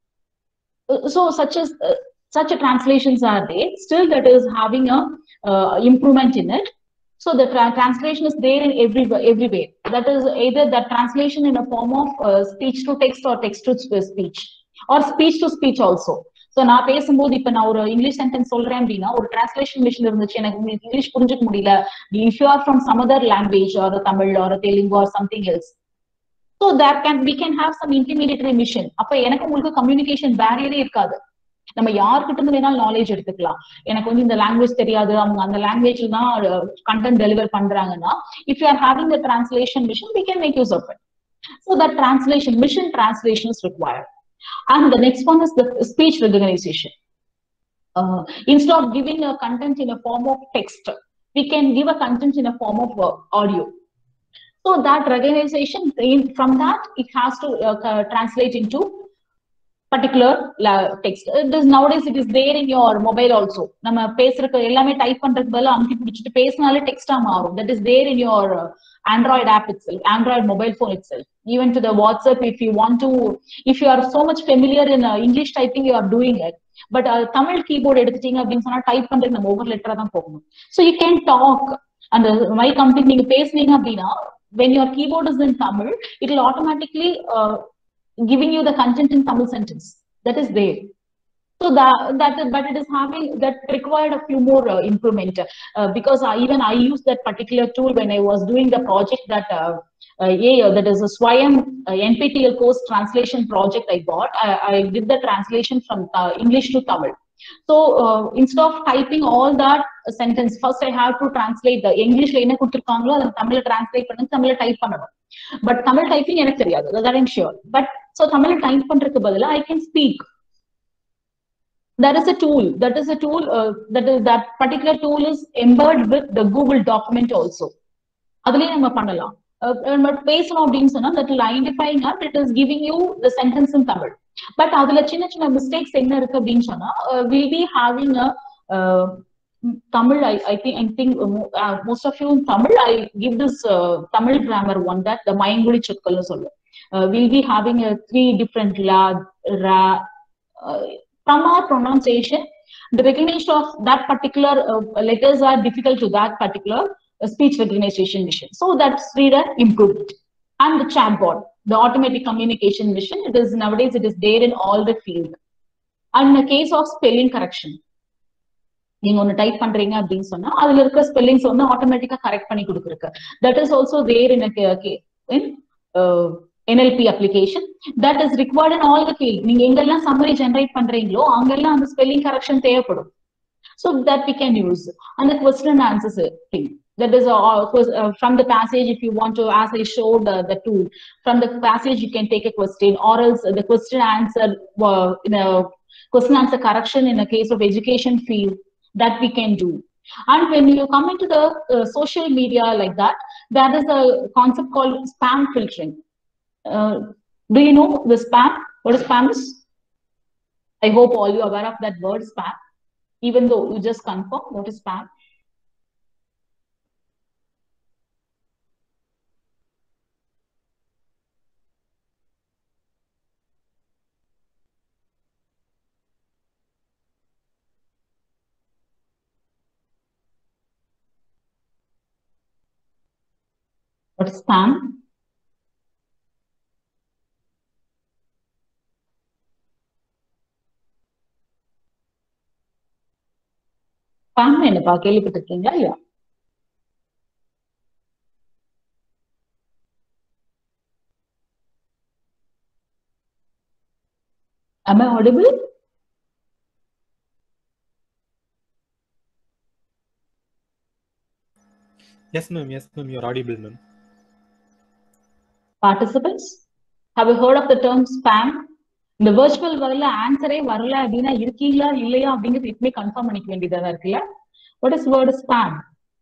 So such as uh, such a translations are there. Still, that is having a uh, improvement in it. So the tra translation is there in every everywhere. That is either that translation in a form of uh, speech to text or text to speech or speech to speech also. So நான் பேசும்போது இப்ப நான் ஒரு English sentence சொல்றேன் அப்படின்னா ஒரு translation machine இருந்துச்சு, எனக்கு இங்கிலீஷ் புரிஞ்சுக்க முடியல, if you are from some other language or Tamil or Telugu or something else, so that can we can have some intermediary mission. அப்ப எனக்கு உங்களுக்கு கம்யூனிகேஷன் பேரியரே இருக்காது. நம்ம யார்கிட்ட இருந்து வேணாலும் நாலேஜ் எடுத்துக்கலாம். எனக்கு வந்து இந்த லாங்குவேஜ் தெரியாது, அவங்க அந்த லாங்குவேஜ்ல தான் கண்டென்ட் டெலிவர் பண்றாங்கன்னா, if you are having the translation mission, we can make use of it. So that translation mission translation is required. And the next one is the speech recognition. Uh, instead of giving a content in a form of text, we can give a content in a form of uh, audio. So that recognition, from that, it has to uh, translate into particular text. It is nowadays it is there in your mobile also. நம்ம பேசுறதுக்கு எல்லாமே type பண்றதுக்கு பதிலா அமுக்கி பிடிச்சிட்டு பேசினாலே டெக்ஸ்டா மாறும். That is there in your Android app itself, Android mobile phone itself. Even to the WhatsApp, if you want to, if you are so much familiar in uh, English typing, you are doing it. But uh, Tamil keyboard எடுத்துட்டீங்க அப்படின்னு சொன்னா type பண்றதுக்கு நம்ம ஒவ்வொரு லெட்டரா தான் போகணும். So you can talk. And my company நீங்க பேசுனீங்க அப்படின்னா, when your keyboard is in Tamil, it will automatically uh, giving you the content in Tamil sentence. That is there. So that that but it is having that required a few more uh, improvement uh, because I, even I used that particular tool when I was doing the project that uh, uh, yeah, that is a Swayam uh, N P T L course translation project I got. I, I did the translation from uh, English to Tamil. So uh, instead of typing all that uh, sentence, first I have to translate the English la enna kuduthirukangalo adha Tamil translate pannu Tamil type pananum. But Tamil typing எனக்கு தெரியாது, that I'm sure. But so Tamil type பண்றதுக்கு பதிலா I can speak. There is a tool. That is a tool. Uh, that is that particular tool is embedded with the Google document also. அதுலயே நம்ம பண்ணலாம். But பேசணும் அப்படின்னு சொன்னா that will identifying up, it is giving you the sentence in Tamil. But அதுல சின்ன சின்ன mistakes என்ன இருக்கு அப்படின்னு சொன்னா will be having a uh, Tamil. I, I think I think uh, most of you in Tamil. I give this uh, Tamil grammar one that the Mayanguli Chutkallu sollu. Uh, we'll be having a three different la, ra. Uh, from our pronunciation, the recognition of that particular uh, letters are difficult to that particular uh, speech recognition mission. So that's reader improved. And the chatbot, the automatic communication mission, it is nowadays it is there in all the field. And in the case of spelling correction, நீங்க ஒன்னு type பண்றீங்க அப்படின்னு சொன்னா அதுல இருக்க spellings வந்து ஆட்டோமேட்டிக்கா correct பண்ணி கொடுக்குறக்கு. That is also there in a in uh, N L P application that is required in all the field. நீங்க எங்கெல்லாம் summary generate பண்றீங்களோ அங்கெல்லாம் அந்த spelling correction தேவைப்படும். So that we can use. And the question and answers thing. That is uh, uh, from the passage, if you want to, as I showed uh, the tool, from the passage you can take a question, or else the question answer uh, in a question answer correction in a case of education field, that we can do. And when you come into the uh, social media like that, there is a concept called spam filtering. Uh, do you know the spam? What is spam is? I hope all you are aware of that word spam, even though you just confirm what is spam. What is spam? spam என்னப்பா கேள்விப்பட்டிருக்கீங்களா இல்லையா? Am I audible? Yes, ma'am. Yes, ma'am. You're audible, ma'am. Participants, have you heard of the term spam? இந்த virtual worldல ஆன்சரே வரல அப்படின்னா இருக்கீங்களா இல்லையா அப்படிங்கிறது இப்பமே கன்ஃபார்ம் பண்ணிக்க வேண்டியதா இருக்குல்ல. What is word spam?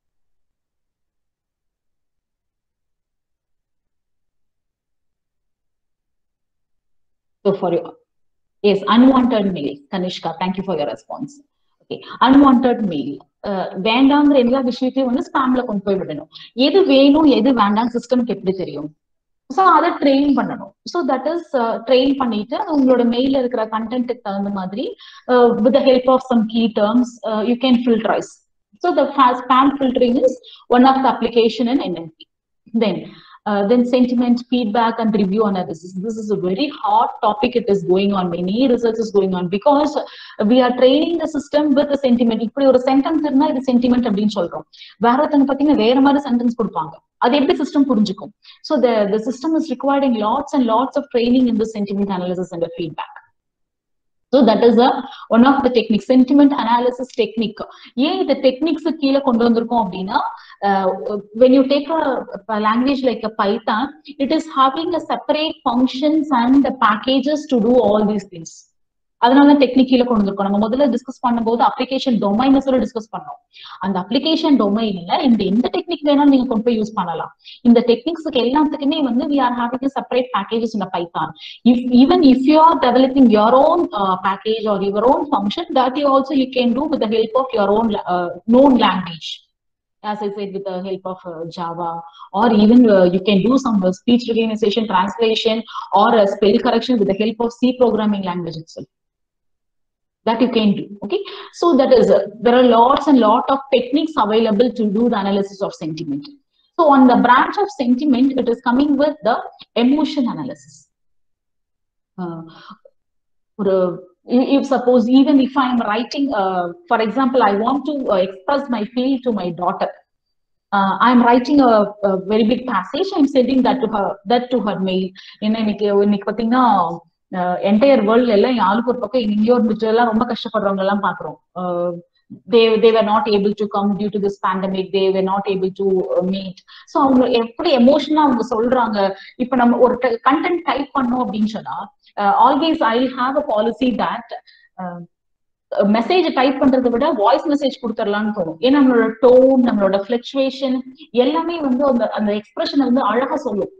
So for you, yes, unwanted mail. Kanishka, thank you for your response. Okay, unwanted mail. வேண்டாங்கிற எல்லா விஷயத்தையும் வந்து ஸ்பாம்ல கொண்டு போய் விடணும். எது வேணும் எது வேண்டாம் சிஸ்டம்க்கு எப்படி தெரியும்? ஸோ அதை ட்ரெயின் பண்ணணும். ஸோ தட் இஸ் ட்ரெயின் பண்ணிட்டு உங்களோட மெயில இருக்கிற கண்டென்ட்டுக்கு தகுந்த மாதிரி with the help of some key terms you can filterise. So the spam filtering is one of the application in N L P. Then Uh, then sentiment, feedback, and review analysis. This is a very hot topic. It is going on. Many research is going on because we are training the system with the sentiment. இப்படி ஒரு sentence இருந்தா இது sentiment அப்படின்னு சொல்றோம். வேற ஒருத்தங்க பாத்தீங்கன்னா வேற மாதிரி சென்டென்ஸ் கொடுப்பாங்க. அது எப்படி சிஸ்டம் புரிஞ்சுக்கும்? So the the system is requiring lots and lots of training in the sentiment analysis and the feedback. So that is a one of the techniques, sentiment analysis technique. ஏன் இந்த techniques கீழே கொண்டு வந்திருக்கோம் அப்படின்னா Uh, when you take a, a language like a Python, it is having a separate functions and the packages to do all these things. அதனால டெக்னிக்கல கொண்டு வந்திருக்கோம். நம்ம முதல்ல டிஸ்கஸ் பண்ணும்போது அப்ளிகேஷன் டொமைன் சொல்லி டிஸ்கஸ் பண்ணோம். அந்த அப்ளிகேஷன் டொமைன்ல இந்த எந்த டெக்னிக் வேணாலும் நீங்க கொண்டு போய் யூஸ் பண்ணலாம். இந்த டெக்னிக்ஸ்க்கு எல்லாத்துக்குமே வந்து we are having a separate packages in a Python. If even if you are developing your own uh, package or your own function, that you also you can do with the help of your own uh, known language. As I said, with the help of uh, Java, or even uh, you can do some uh, speech recognition, translation, or uh, spell correction with the help of C programming language itself. That you can do. Okay, so that is uh, there are lots and lot of techniques available to do the analysis of sentiment. So on the branch of sentiment, it is coming with the emotion analysis. Uh, or, if suppose even if I am writing, uh, for example, I want to uh, express my feel to my daughter. Uh, I am writing a, a very big passage. I am sending that to her, that to her mail. In the entire world, ஆளுக்கு ஒரு பக்கம் இங்க ஒரு எல்லாம் ரொம்ப கஷ்டப்படுறவங்க எல்லாம் பாக்குறோம். They they were not able to come due to this pandemic. They were not able to uh, meet. So அவங்க எப்படி எமோஷனலா அவங்க சொல்றாங்க. இப்ப நம்ம ஒரு கண்டென்ட் டைப் பண்ணோம் அப்படின்னு சொன்னா Uh, always I'll have a policy that uh, message type பண்றதை விட வாய்ஸ் மெசேஜ் கொடுத்துடலாம்னு தோணும். ஏன்னா நம்மளோட டோன், நம்மளோட ஃபிளக்சுவேஷன் எல்லாமே வந்து அந்த அந்த எக்ஸ்பிரஷனை வந்து அழகா சொல்லும்.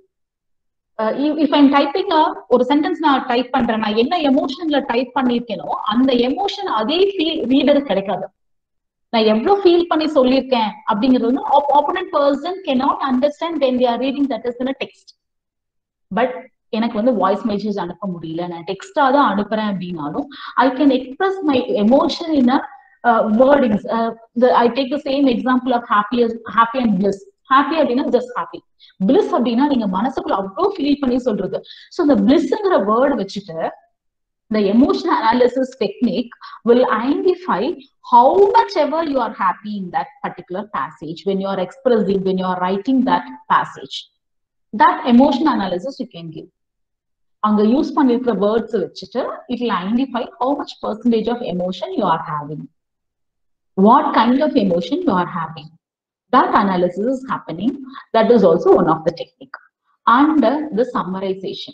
இஃப் ஐம் டைப்பிங் ஒரு சென்டென்ஸ் நான் டைப் பண்றேன், நான் என்ன எமோஷன்ல டைப் பண்ணிருக்கேனோ அந்த எமோஷன் அதே ஃபீல் ரீடருக்கு கிடைக்காது. நான் எவ்வளவு ஃபீல் பண்ணி சொல்லியிருக்கேன் அப்படிங்கிறது வந்து opponent person cannot understand when they are reading that is in a text. பட் எனக்கு வந்து வாய்ஸ் மெசேஜ் அனுப்ப முடியல, நான் டெக்ஸ்டா தான் அனுப்புறேன் அப்படின்னாலும் I can express my emotion in wordings. I take the same example of happy happy and bliss. Happy அப்படின்னா ஜஸ்ட் ஹாப்பி, பிளிஸ் அப்படின்னா நீங்க மனசுக்குள்ள அவ்வளோ ஃபீல் பண்ணி சொல்றது. ஸோ இந்த பிளிஸ்ங்கிற வேர்டு வச்சுட்டு the emotional analysis technique will identify how much ever you are happy in that particular passage when you are expressing, when you are writing that passage. That emotional analysis you can give. அங்க use பண்ணிருக்கிற words வச்சுட்டு it will identify how much percentage of emotion you are having, what kind of emotion you are having. That analysis is happening. That is also one of the technique. And uh, the summarization,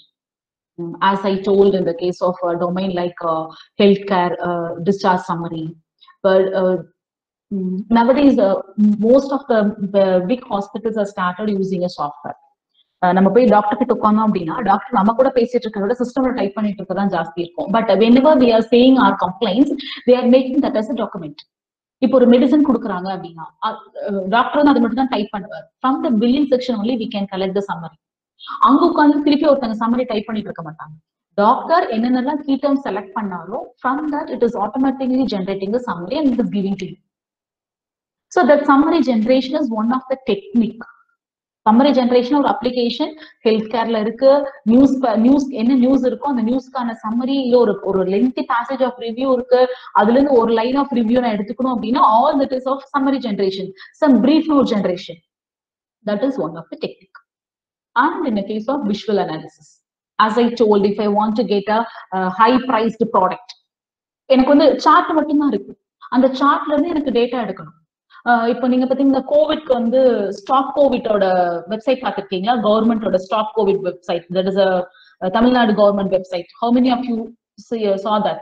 as I told in the case of a domain like uh, healthcare, uh, discharge summary. But uh, nowadays uh, most of the, the big hospitals have started using a software. நம்ம போய் doctor கிட்ட உட்காந்தோம் அப்படின்னா doctor நம்ம கூட பேசிட்டு இருக்கிறத சிஸ்டம்ல type பண்ணிட்டு இருக்கதான் ஜாஸ்தி இருக்கும். But whenever we are saying our complaints, they are making that as a document. இப்போ ஒரு மெடிசன் கொடுக்குறாங்க அப்படின்னா டாக்டர் வந்து அதை மட்டும் தான் டைப் பண்ணுவார். From the billing section only we can collect the summary. அங்க உட்காந்து திருப்பி ஒருத்தங்க சம்மரி டைப் பண்ணிட்டு இருக்க மாட்டாங்க. டாக்டர் என்னென்னலாம் கீ டேர்ம் செலக்ட் பண்ணாலும் from that it is automatically generating the summary and it is giving to you. So that summary generation is one of the technique. Summary generation ஒரு application health careல இருக்கு, news news என்ன news இருக்கோ அந்த நியூஸ்க்கான summary இல்ல ஒரு ஒரு lengthy passage of review இருக்கு, அதுல இருந்து ஒரு லைன் ஆஃப் ரிவ்யூ நான் எடுத்துக்கணும் அப்படின்னா all that is of summary generation, some brief note generation. That is one of the technique. And in the case of visual analysis, as I told, if I want to get a, a high priced product, எனக்கு வந்து chart மட்டும் தான் இருக்கு, அந்த சார்ட்ல இருந்து எனக்கு data எடுக்கணும். இப்போ நீங்க பாத்தீங்கன்னா கோவிட்க்கு வந்து ஸ்டாப் கோவிட்டோட வெப்சைட் பார்த்திருக்கீங்களா? கவர்மெண்டோட stop covid website, that is a Tamil Nadu government website. How many of you see, uh, saw that?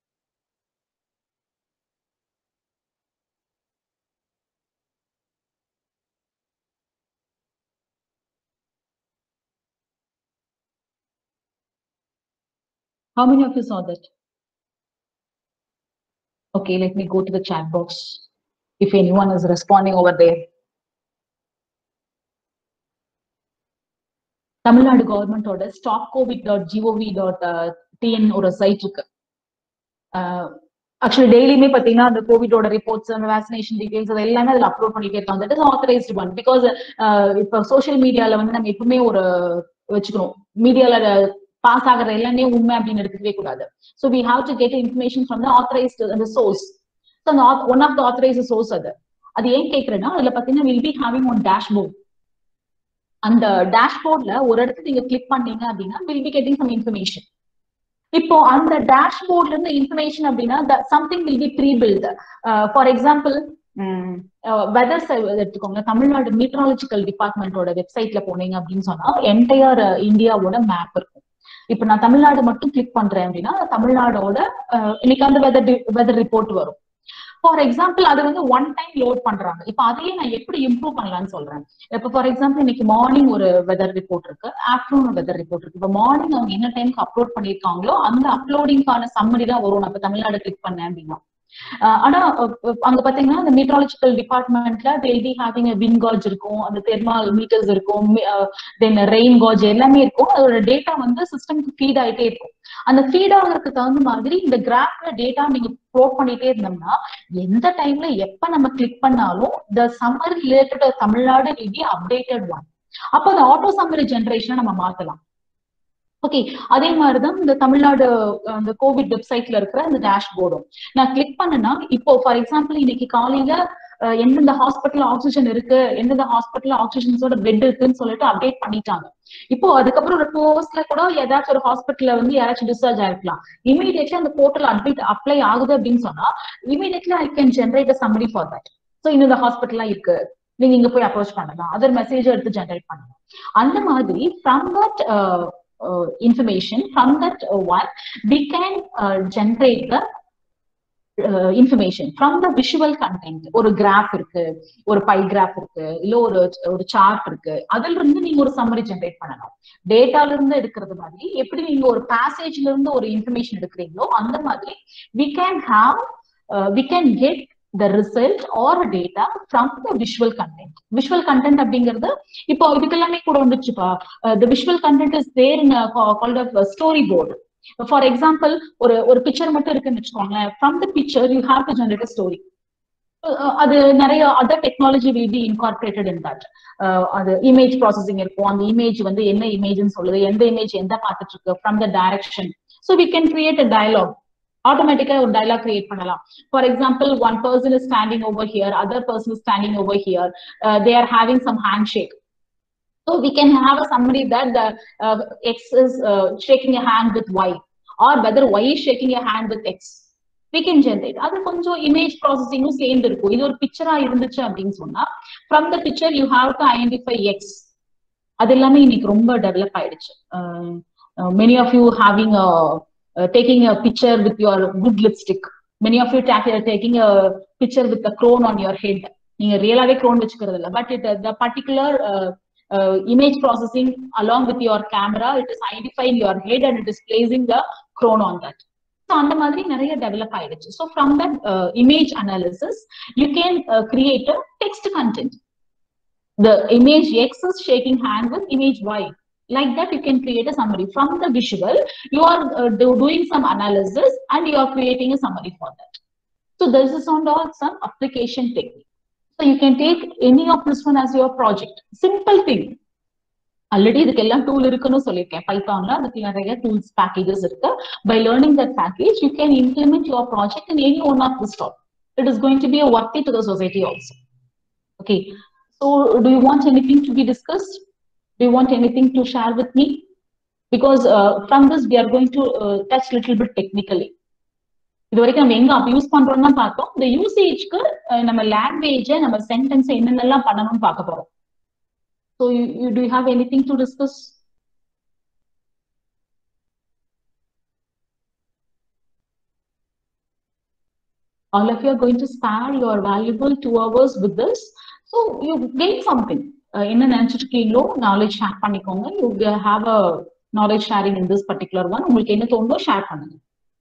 How many of you saw that? Okay, let me go to the chat box if anyone is responding over there. Tamil Nadu கவர்மெண்டோட stop covid dot GOV dot TN ஒரு site இருக்கு. Actually டெய்லியுமே பாத்தீங்கன்னா அந்த கோவிடோட reports, அந்த vaccination details அது எல்லாமே அதுல அப்லோட் பண்ணிட்டே இருக்காங்க. That is authorised one. Because இப்போ சோசியல் மீடியால வந்து நம்ம எப்பவுமே ஒரு வச்சுக்கணும், மீடியால பாஸ் ஆகிற எல்லாமே உண்மை அப்படின்னு எடுத்துக்கவே கூடாது. So we have to get information from the authorised அந்த சோர்ஸ். ஸோ அந்த one of the authorised source அது. அது ஏன் கேட்கறேன்னா அதுல பாத்தீங்கன்னா will be having one dashboard. அந்த டேஷ்போர்ட்ல ஒரு இடத்துல நீங்க கிளிக் பண்ணீங்க அப்படின்னா will be getting some information. இப்போ அந்த டேஷ்போர்ட்ல இருந்து இன்ஃபர்மேஷன் அப்படின்னா something will be pre build. For example weather எடுத்துக்கோங்க, தமிழ்நாடு மீட்ராலஜிக்கல் டிபார்ட்மெண்டோட வெப்சைட்ல போனீங்க அப்படின்னு சொன்னா என்டையர் இந்தியாவோட மேப் இருக்கும். இப்ப நான் தமிழ்நாடு மட்டும் கிளிக் பண்றேன் அப்படின்னா தமிழ்நாடோட இன்னைக்கு அந்த வெதர் வெதர் ரிப்போர்ட் வரும். ஃபார் எக்ஸாம்பிள் அது வந்து ஒன் டைம் லோட் பண்றாங்க. இப்ப அதையே நான் எப்படி இம்ப்ரூவ் பண்ணலாம்னு சொல்றேன். இப்ப ஃபார் எக்ஸாம்பிள் இன்னைக்கு மார்னிங் ஒரு வெதர் ரிப்போர்ட் இருக்கு, ஆஃப்டர்நூன் வெதர் ரிப்போர்ட் இருக்கு. இப்ப மார்னிங் அவங்க என்ன டைமுக்கு அப்லோட் பண்ணிருக்காங்களோ அந்த அப்லோடிங்கான சம்மரி தான் வரும். நான் இப்ப தமிழ்நாடு கிளிக் பண்ணேன் அப்படின்னா. ஆனா அங்க பாத்தீங்கன்னா அந்த மீட்ராலஜிக்கல் டிபார்ட்மெண்ட்ல they'll be having wind gauge இருக்கும், அந்த தெர்மல் மீட்டர்ஸ் இருக்கும், தென் ரெயின் காஜ் எல்லாமே இருக்கும். அதோட டேட்டா வந்து சிஸ்டம்க்கு ஃபீட் ஆயிட்டே இருக்கும். அந்த ஃபீட் ஆகிறதுக்கு தகுந்த மாதிரி இந்த கிராஃப்ல டேட்டா நீங்க ப்ளோட் பண்ணிட்டே இருந்தோம்னா எந்த டைம்ல எப்ப நம்ம கிளிக் பண்ணாலும் the summary related Tamil Nadu will be updated one. அப்ப அந்த ஆட்டோ சம்மரி ஜெனரேஷனை நம்ம மாத்தலாம். ஓகே, அதே மாதிரிதான் இந்த தமிழ்நாடு அந்த கோவிட் வெப்சைட்ல இருக்கிற அந்த டேஷ்போர்டும் நான் கிளிக் பண்ணனா இப்போ ஃபார் எக்ஸாம்பிள் இன்னைக்கு காலையில எந்தெந்த ஹாஸ்பிட்டல் ஆக்சிஜன் இருக்கு, எந்தெந்த ஹாஸ்பிட்டல் ஆக்சிஜன்ஸோட பெட் இருக்குன்னு சொல்லிட்டு அப்டேட் பண்ணிட்டாங்க. இப்போ அதுக்கப்புறம் ஒரு டூ ஹவர்ஸ்ல கூட ஏதாச்சும் ஒரு ஹாஸ்பிட்டல்ல வந்து யாராச்சும் டிஸ்சார்ஜ் ஆயிருக்கலாம். இமீடியட்லி அந்த போர்ட்டல் அட்மிட் அப்ளை ஆகுது அப்படின்னு சொன்னா immediately I can generate a summary for that. So இந்த ஹாஸ்பிட்டல்லாம் இருக்கு, நீங்க இங்க போய் அப்ரோச் பண்ணலாம், அதர் மெசேஜ் எடுத்து ஜென்ரேட் பண்ணலாம். அந்த மாதிரி from that Uh, information, from that uh, one we can uh, generate the uh, information from the visual content. ஒரு கிராஃப் இருக்கு, ஒரு பை கிராஃப் இருக்கு, இல்ல ஒரு ஒரு சார்ட் இருக்கு, அதுல இருந்து நீங்க ஒரு சம்மரி ஜெனரேட் பண்ணலாம். டேட்டால இருந்து எடுக்கிறது மாதிரி எப்படி நீங்க ஒரு பேசேஜ்ல இருந்து ஒரு இன்ஃபர்மேஷன் எடுக்கிறீங்களோ அந்த மாதிரி we can have uh, we can get the result or data from the visual content. Visual content அப்படிங்கிறது இப்போ இதுக்கெல்லாமே கூட வந்துச்சுப்பா. The visual content is there in a, called a storyboard. For example, ஒரு ஒரு பிக்சர் மட்டும் இருக்குன்னு வச்சுக்கோங்களேன். From the picture you have to generate a story. அது நிறைய other technology will be incorporated in that. அது இமேஜ் ப்ராசஸிங் இருக்கும், அந்த இமேஜ் வந்து என்ன இமேஜ்னு சொல்லுது, எந்த இமேஜ் எந்த பார்த்துட்டு இருக்கு, from the direction. So we can create a dialogue. ஆட்டோமேட்டிக்கா ஒரு டயலாக் கிரியேட் பண்ணலாம். For example one person is standing over here, other person is standing over here, they are having some hand shake. So we can have a summary that the X is shaking a hand with Y or whether Y is shaking a hand with X. We can generate. அது கொஞ்சம் image ப்ராசஸிங்கும் சேர்ந்து இருக்கும். இது ஒரு பிக்சரா இருந்துச்சு அப்படின்னு சொன்னா from the picture you have to identify X. அது எல்லாமே இன்னைக்கு ரொம்ப டெவலப் ஆயிடுச்சு. Many of you having a Uh, taking a picture with your good lipstick. Many of you are taking a picture with a crown on your head. நீங்க ரியலாவே crown வெச்சுக்கிறது இல்ல, but it, the particular uh, uh, image processing along with your camera, it is identifying your head and it is placing the crown on that. So அந்த மாதிரி நிறைய develop ஆயிடுச்சு. So from that uh, image analysis you can uh, create a text content. The image X is shaking hand with image Y. Like that you can create a summary from the visual. You are uh, do, doing some analysis and you are creating a summary for that. So this is on all some application technique. So So you can take any of this one as your project. Simple thing. Already இதுக்கெல்லாம் tool இருக்குன்னு சொல்லிருக்கேன். Pythonல அதுக்கு நிறைய tools packages இருக்கு. By learning that package, you can implement your project in any one of this top. It is going to be a worthy to the society also. Okay. So do you want anything to be discussed? Do you want anything to share with me? Because uh, from this we are going to uh, touch little bit technically. இது வரைக்கும் நம்ம எங்க அப்ப use பண்றோம்னா பார்த்தோம். இந்த யூசேஜ்க்கு நம்ம language நம்ம சென்டென்ஸ் என்னென்னலாம் பண்ணணும்னு பார்க்க போறோம். So you, you do you have anything to discuss? All of you are going to spare your valuable two hours with this. So you gain something. என்ன நினைச்சிட்டு இருக்கீங்களோ knowledge share பண்ணிக்கோங்க. You have a knowledge sharing in this particular one. உங்களுக்கு என்ன தோணுதோ share பண்ணுங்க.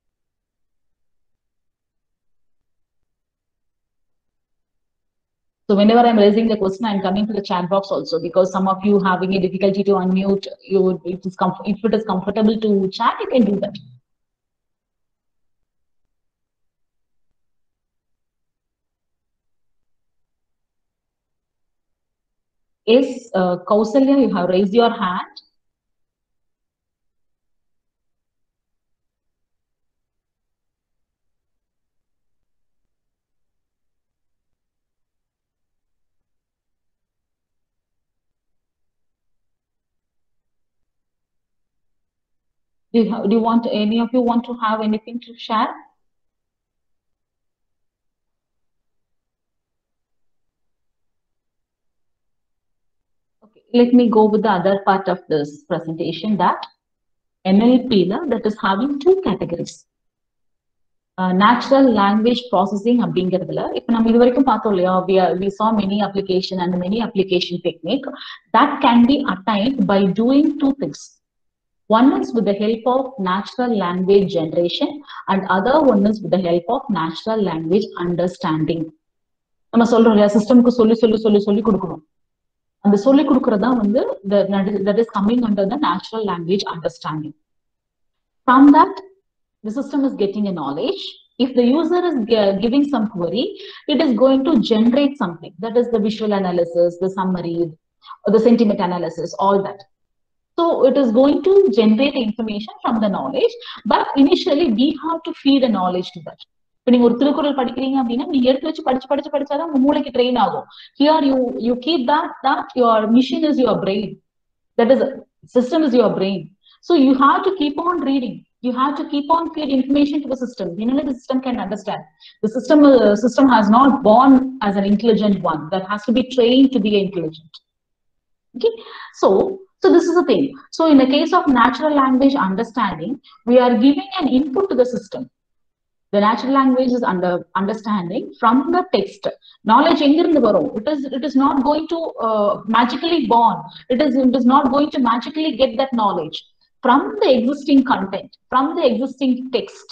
So whenever I'm raising the question, I'm coming to the chat box also, because some of you having a difficulty to unmute, you it is if it is comfortable to chat, you can do that. Yes, uh, Kausalya, you have raised your hand. Do you, have, do you want any of you want to have anything to share? Okay, let me go with the other part of this presentation, that N L P that is having two categories. Uh, natural language processing அப்படிங்கிறதுல இப்ப நம்ம இது வரைக்கும் பார்த்தோம் இல்லையா, we, are, we saw many application and many application technique that can be attained by doing two things. One is with the help of natural language generation, and other one is with the help of natural language understanding. நம்ம சொல்றோம் இல்லையா, சிஸ்டம்க்கு சொல்லி சொல்லி சொல்லி சொல்லி கொடுக்கணும். அந்த சொல்லி கொடுக்கறதா வந்து that is coming under the natural language understanding. From that, the system is getting a knowledge. If the user is giving some query, it is going to generate something. That is the visual analysis, the summary, or the sentiment analysis, all that. So it is going to generate information from the knowledge, but initially we have to feed a knowledge to that. When you Thirukkural படிக்கிறீங்க அப்படின்னா நீங்க எடுத்து வச்சு படிச்சு படிச்சு படிச்சாதான் உங்க மூளைக்கு ட்ரெயின் ஆகும். Here you you keep that that your machine is your brain. That is system is your brain. So you have to keep on reading. You have to keep on feed information to the system. You know, the system can understand. The system uh, system has not born as an intelligent one. That has to be trained to be intelligent. Okay, so. So this is the thing. So in the case of natural language understanding, we are giving an input to the system. The natural language is under understanding from the text. Knowledge engirundhu varum. It is it is not going to uh, magically born. It is it is not going to magically get that knowledge from the existing content, from the existing text.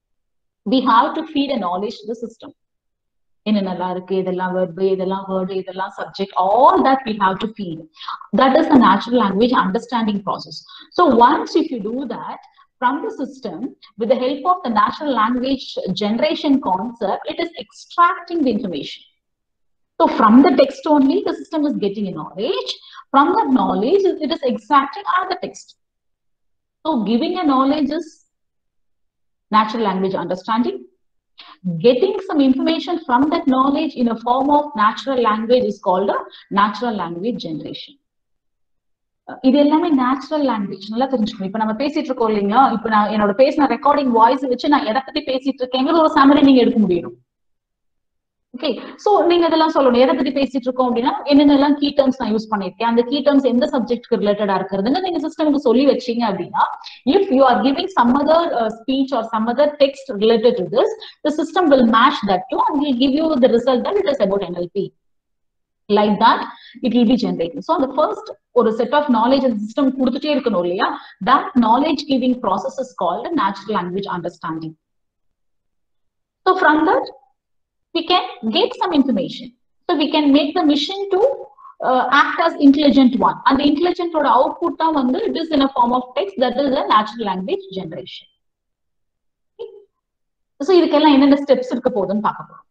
We have to feed a knowledge to the system. என்னென்னலாம் இருக்கு, இதெல்லாம் verb, இதெல்லாம் word, இதெல்லாம் subject, all that we have to feed. That is the natural language understanding process. So once if you do that from the system with the help of the natural language generation concept, it is extracting the information. So from the text only the system is getting a knowledge. From that knowledge it is extracting out the text. So giving a knowledge is natural language understanding. Getting some information from that knowledge in a form of natural language is called a natural language generation. இது எல்லாமே natural language. நல்லா தெரிஞ்சுக்கணும். இப்ப நம்ம பேசிட்டு இருக்கோம் இல்லைங்களா, இப்ப நான் என்னோட பேசின ரெக்கார்டிங் வாய்ஸ் வச்சு நான் எதை பத்தி பேசிட்டு இருக்கேன் ஒரு சம்மரி நீங்க எடுக்க முடியும். ஓகே, சோ நீங்க இதெல்லாம் சொல்லணும். எதை பத்தி பேசிட்டு இருக்கோம் அப்படின்னா என்னென்னலாம் கீ டர்ம்ஸ் நான் யூஸ் பண்ணிருக்கேன், அந்த கீ டர்ம்ஸ் எந்த சப்ஜெக்ட்க்கு ரிலேட்டடா இருக்கிறதுன்னு நீங்க சிஸ்டமுக்கு சொல்லி வச்சீங்க அப்படின்னா, if you are giving some other uh, speech or some other text related to this, the system will match that too and will give you the result that it is about N L P. Like that it will be generating. So the first or a set of knowledge and system கொடுத்துட்டே இருக்கணும் இல்லையா, that knowledge giving process is called a natural language understanding. So from that we can get some information. So we can make the machine to uh, act as intelligent one. And the intelligent or output வந்து it is in a form of text, that is a natural language generation. Okay. So இதுக்கெல்லாம் என்னென்ன steps இருக்க போகுதுன்னு பார்க்க போறோம்.